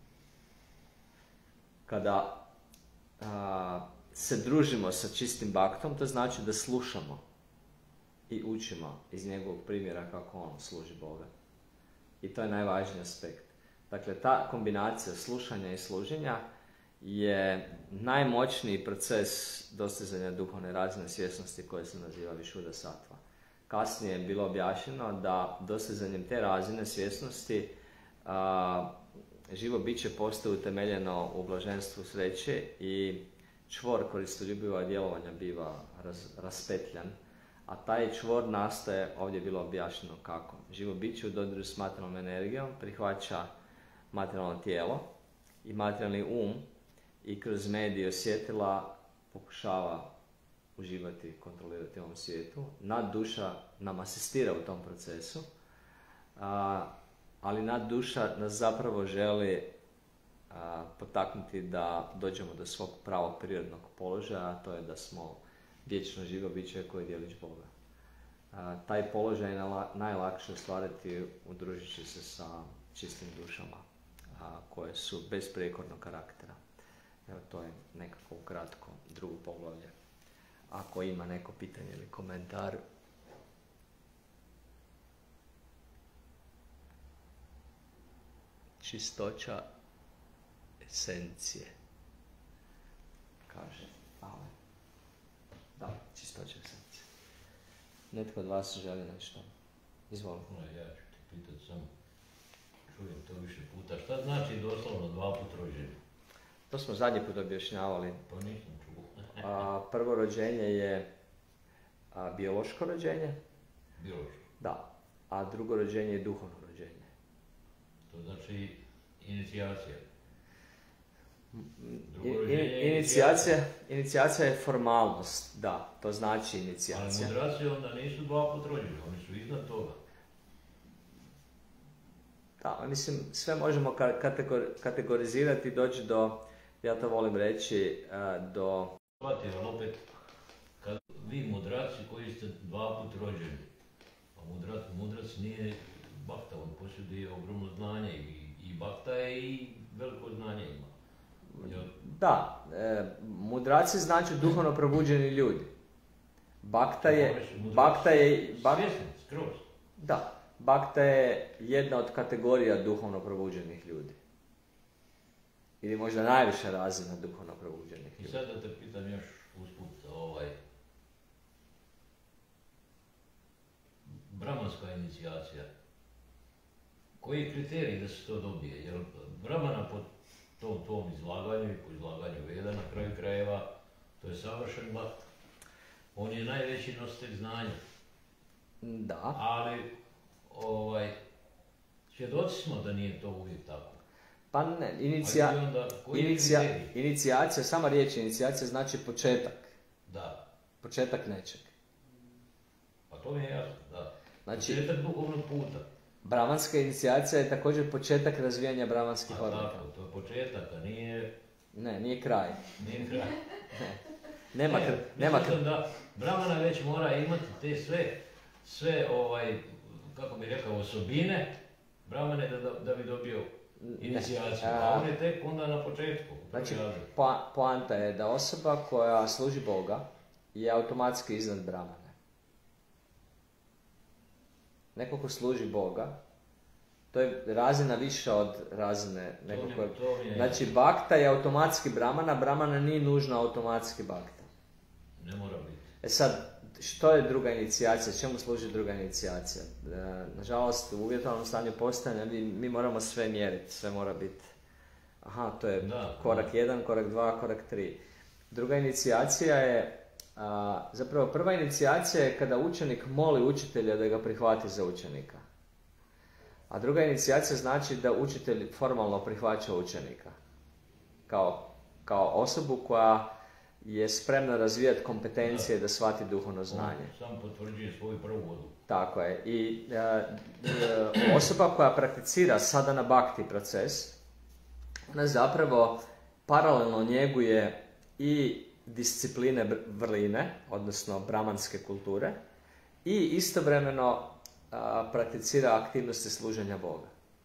Kada se družimo sa čistim bhaktom, to znači da slušamo i učimo iz njegovog primjera kako on služi Boga. I to je najvažniji aspekt. Dakle, ta kombinacija slušanja i služenja je najmoćniji proces dostizanja duhovne razine svjesnosti koje se naziva Višuddha sattva. Kasnije je bilo objašnjeno da dostizanjem te razine svjesnosti živo biće postaje utemeljeno u blaženstvu sreće i čvor koristoljubiva djelovanja biva raspetljan, a taj čvor nastaje, ovdje je bilo objašnjeno kako. Živo biće u dodiru s materijalnom energijom prihvaća materijalno tijelo i materijalni um i kroz medije osjetila pokušava uživati i kontrolirati u ovom svijetu. Nadduša nam asistira u tom procesu, ali nadduša nas zapravo želi potaknuti da dođemo do svog pravog prirodnog položaja, a to je da smo vječno živo biće koje dijelić Boga. Taj položaj je najlakše ostvariti udruživši se sa čistim dušama koje su besprijekornog karaktera. Evo, to je nekako ukratko drugo poglavlje. Ako ima neko pitanje ili komentar. Čistoća esencije, kaže Ale. Da, čistoća esencije. Netko od vas želi nešto? Izvolite. Ja ću ti pitati samo, čujem to više puta. Šta znači doslovno 2 put rođeni? To smo zadnji put objašnjavali. Pa nisam čuo. Prvo rođenje je biološko rođenje. Biološko. Da. A drugo rođenje je duhovno rođenje. To znači inicijacija. Inicijacija je formalnost, da, to znači inicijacija. Ali mudraci onda nisu 2 put rođeni, oni su iznad toga. Da, mislim, sve možemo kategorizirati i doći do, ja to volim reći, do... Ali opet, kad vi mudraci koji ste 2 put rođeni, a mudrac nije bhakta, on posjeduje ogromno znanje i bhakta je i veliko znanje ima. Da, mudraci znači duhovno probuđeni ljudi. Bhakta je... Svjesni, skroz. Da, bhakta je jedna od kategorija duhovno probuđenih ljudi. Ili možda najviša razina duhovno probuđenih ljudi. I sad da te pitam još usput, brahmanska inicijacija. Koji je kriterij da se to dobije? Jer brahmana po tom izlaganju i po izlaganju Veda na kraju krajeva, to je savršen bhakta. On je najveći nositelj znanja. Da. Ali, svjedoci smo da nije to uvijek tako. Pa ne, inicijacija, sama riječ inicijacija znači početak. Da. Početak nečeg. Pa to mi je jasno, da. Znači, početak duhovnog puta. Bramanska inicijacija je također početak razvijanja bramanskih odlika. Tako, to je početak, a nije... Ne, nije kraj. Nije kraj. Nema Mislim da Bramana već mora imati te sve kako bi rekao, osobine Bramane da bi dobio inicijaciju, a on je tek onda na početku. Znači, poanta je da osoba koja služi Boga je automatski iznad Bramane. Neko ko služi Boga, to je razina više od razine nekog koje... Znači, bakta je automatski Bramana, Bramana nije nužno automatski bakta. Ne mora biti. Sad, što je druga inicijacija? Čemu služi druga inicijacija? Nažalost, u uvjetovanom stanju postojanja mi moramo sve mjeriti, sve mora biti. Aha, to je korak 1, korak 2, korak 3. Druga inicijacija je, zapravo prva inicijacija je kada učenik moli učitelja da ga prihvati za učenika. A druga inicijacija znači da učitelj formalno prihvaća učenika kao osobu koja je spremna razvijati kompetencije da shvati duhovno znanje. Sam potvrđuje svoju prvu odluku. Tako je. I osoba koja prakticira sadhana bhakti proces, ona zapravo paralelno njeguje i discipline vrline, odnosno bramanske kulture, i istovremeno prakticira aktivnosti služenja Boga.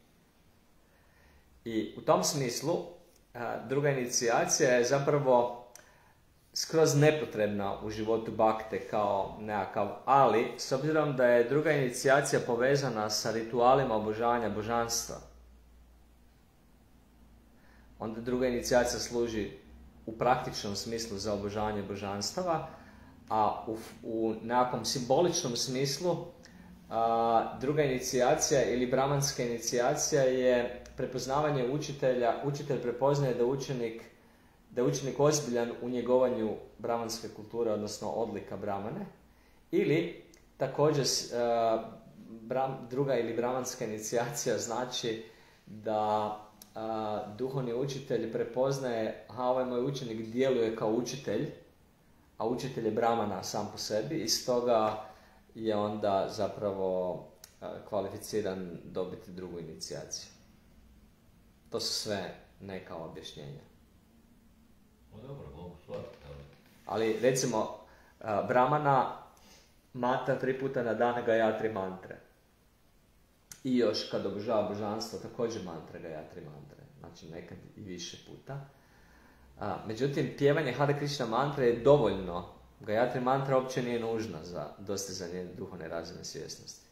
I u tom smislu druga inicijacija je zapravo skroz nepotrebna u životu bakte kao nekakav, ali s obzirom da je druga inicijacija povezana sa ritualima obožavanja božanstva, onda druga inicijacija služi u praktičnom smislu za obožavanje božanstava, a u nekakvom simboličnom smislu druga inicijacija ili bramanska inicijacija je prepoznavanje učitelja. Učitelj prepoznaje da je učenik ozbiljan u njegovanju bramanske kulture, odnosno odlika Bramane, ili također druga ili bramanska inicijacija znači da duhovni učitelj prepoznaje, ovaj moj učenik djeluje kao učitelj, a učitelj je Bramana sam po sebi, i stoga je onda zapravo kvalificiran dobiti drugu inicijaciju. To su sve neka objašnjenja. Dobro, mogu shvatiti. Ali recimo, Bramana matra 3 puta na dan Gayatri mantre. I još kad obožava božanstvo, također mantra Gayatri mantre. Znači nekad i više puta. Međutim, pjevanje Hare Krishna mantre je dovoljno. Gayatri mantra uopće nije nužna za dostizanje duhovne razine svjesnosti.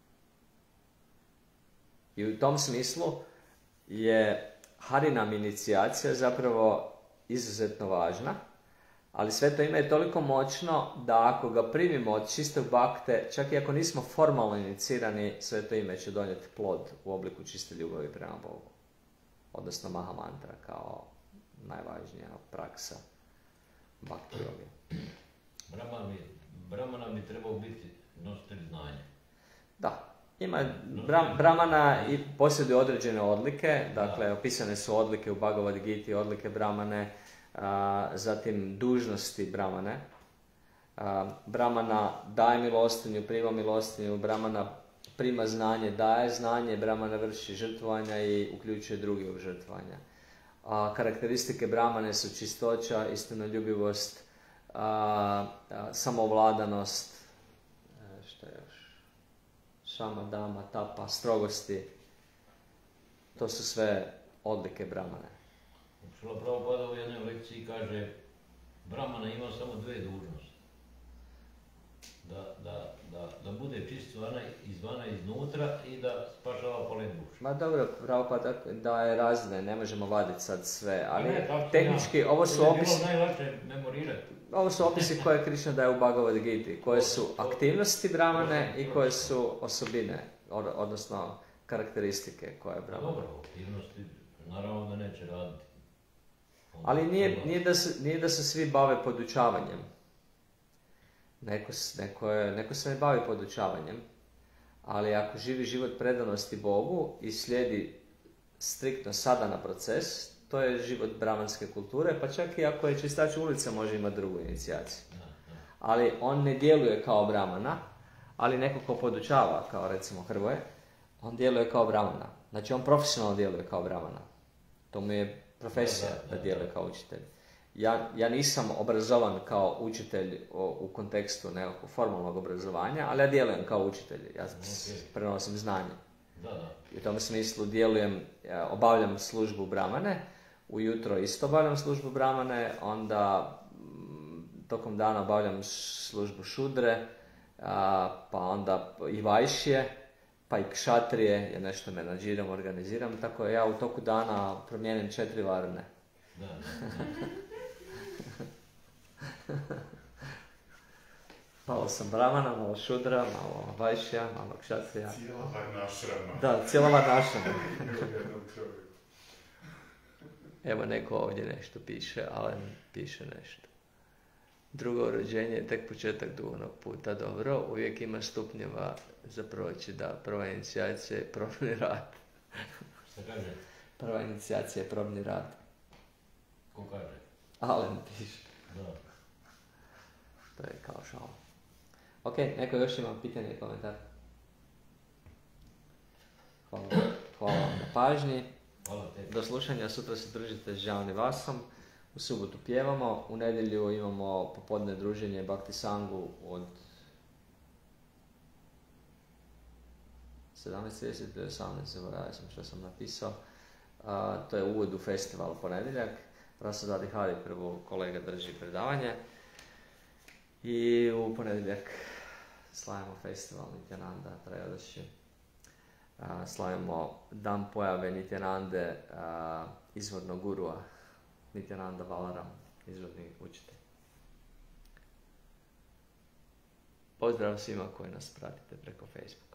I u tom smislu je Harinam inicijacija zapravo izuzetno važna, ali sve to ime je toliko moćno da ako ga primimo od čistog bakte, čak i ako nismo formalno inicirani, sve to ime će donijeti plod u obliku čiste ljubavi prema Bogu. Odnosno Maha mantra kao najvažnija praksa bhakti joge. Bramana bi trebao biti nositelj znanja. Da. Bramana i posjeduje određene odlike, dakle opisane su odlike u Bhagavad Giti, odlike Bramane, zatim dužnosti Bramane. Bramana daje milostinju, prima milostinju, Bramana prima znanje, daje znanje, Bramana vrši žrtvovanja i uključuje druge u žrtvovanja. Karakteristike Bramane su čistoća, istinoljubivost, samovladanost, što je još? Šama, dama, tapa, strogosti. To su sve odlike Bramane. Šrila Prabhupada u jednoj lekciji kaže Bramana ima samo 2 dužnosti. Da bude čist izvana i iznutra i da spašava palen dušu. Ma dobro, Prabhupada daje razne, ne možemo vaditi sad sve, ali tehnički ovo su opisi... To je bilo najlakše memorirati. Ovo su opisi koje Krishna daje u Bhagavad Giti, koje su aktivnosti Bramane i koje su osobine, odnosno karakteristike koje je Bramana. Dobro, aktivnosti naravno da neće raditi. Ali nije da se svi bave podučavanjem. Neko se ne bavi podučavanjem, ali ako živi život predanosti Bogu i slijedi striktno sadhana proces, to je život bramanske kulture, pa čak i ako je čistač ulica može imati drugu inicijaciju. Ali on ne djeluje kao Bramana, ali neko ko podučava, kao recimo Hrvoje, on djeluje kao brahmana. Znači on profesionalno djeluje kao brahmana. To mu je profesija da djeluje kao učitelj. Ja nisam obrazovan kao učitelj u kontekstu nekakvog formalnog obrazovanja, ali ja djelujem kao učitelj. Ja prenosim znanje. I u tom smislu obavljam službu brahmane, ujutro isto obavljam službu brahmane, onda tokom dana obavljam službu šudre, pa onda i vajšije, pa i kšatrije, jer nešto menadžiram, organiziram, tako ja u toku dana promijenim 4 varne. Malo sam brahmana, malo šudra, malo vajšija, malo kšatrija. Cijela varnašrama. Da, cijela varnašrama. Evo neko ovdje nešto piše, Alen piše nešto. Drugo rođenje je tek početak duhovnog puta, dobro, uvijek ima stupnjeva za proći, da, prva inicijacija je probni rad. Šta kaže? Prva inicijacija je probni rad. Ko kaže? Alen piše. Da. To je kao šalo. Ok, neko još ima pitanje i komentar? Hvala vam na pažnji. Hvala tebi. Do slušanja, sutra se držite s Žavni Vasom. U subotu pjevamo, u nedjelju imamo popodne druženje Bhakti Sangu od 17:30 do 18, zaboravio sam što sam napisao. To je uvod u festival ponedjeljak. Rasadadi Hari prvo kolega drži predavanje. I u ponedjeljak slavimo festival Nityananda Trayodashi. Slavimo dan pojave Nityanande, izvornog gurua, Nityananda Balaram, izvorni učitelj. Pozdrav svima koji nas pratite preko Facebooka.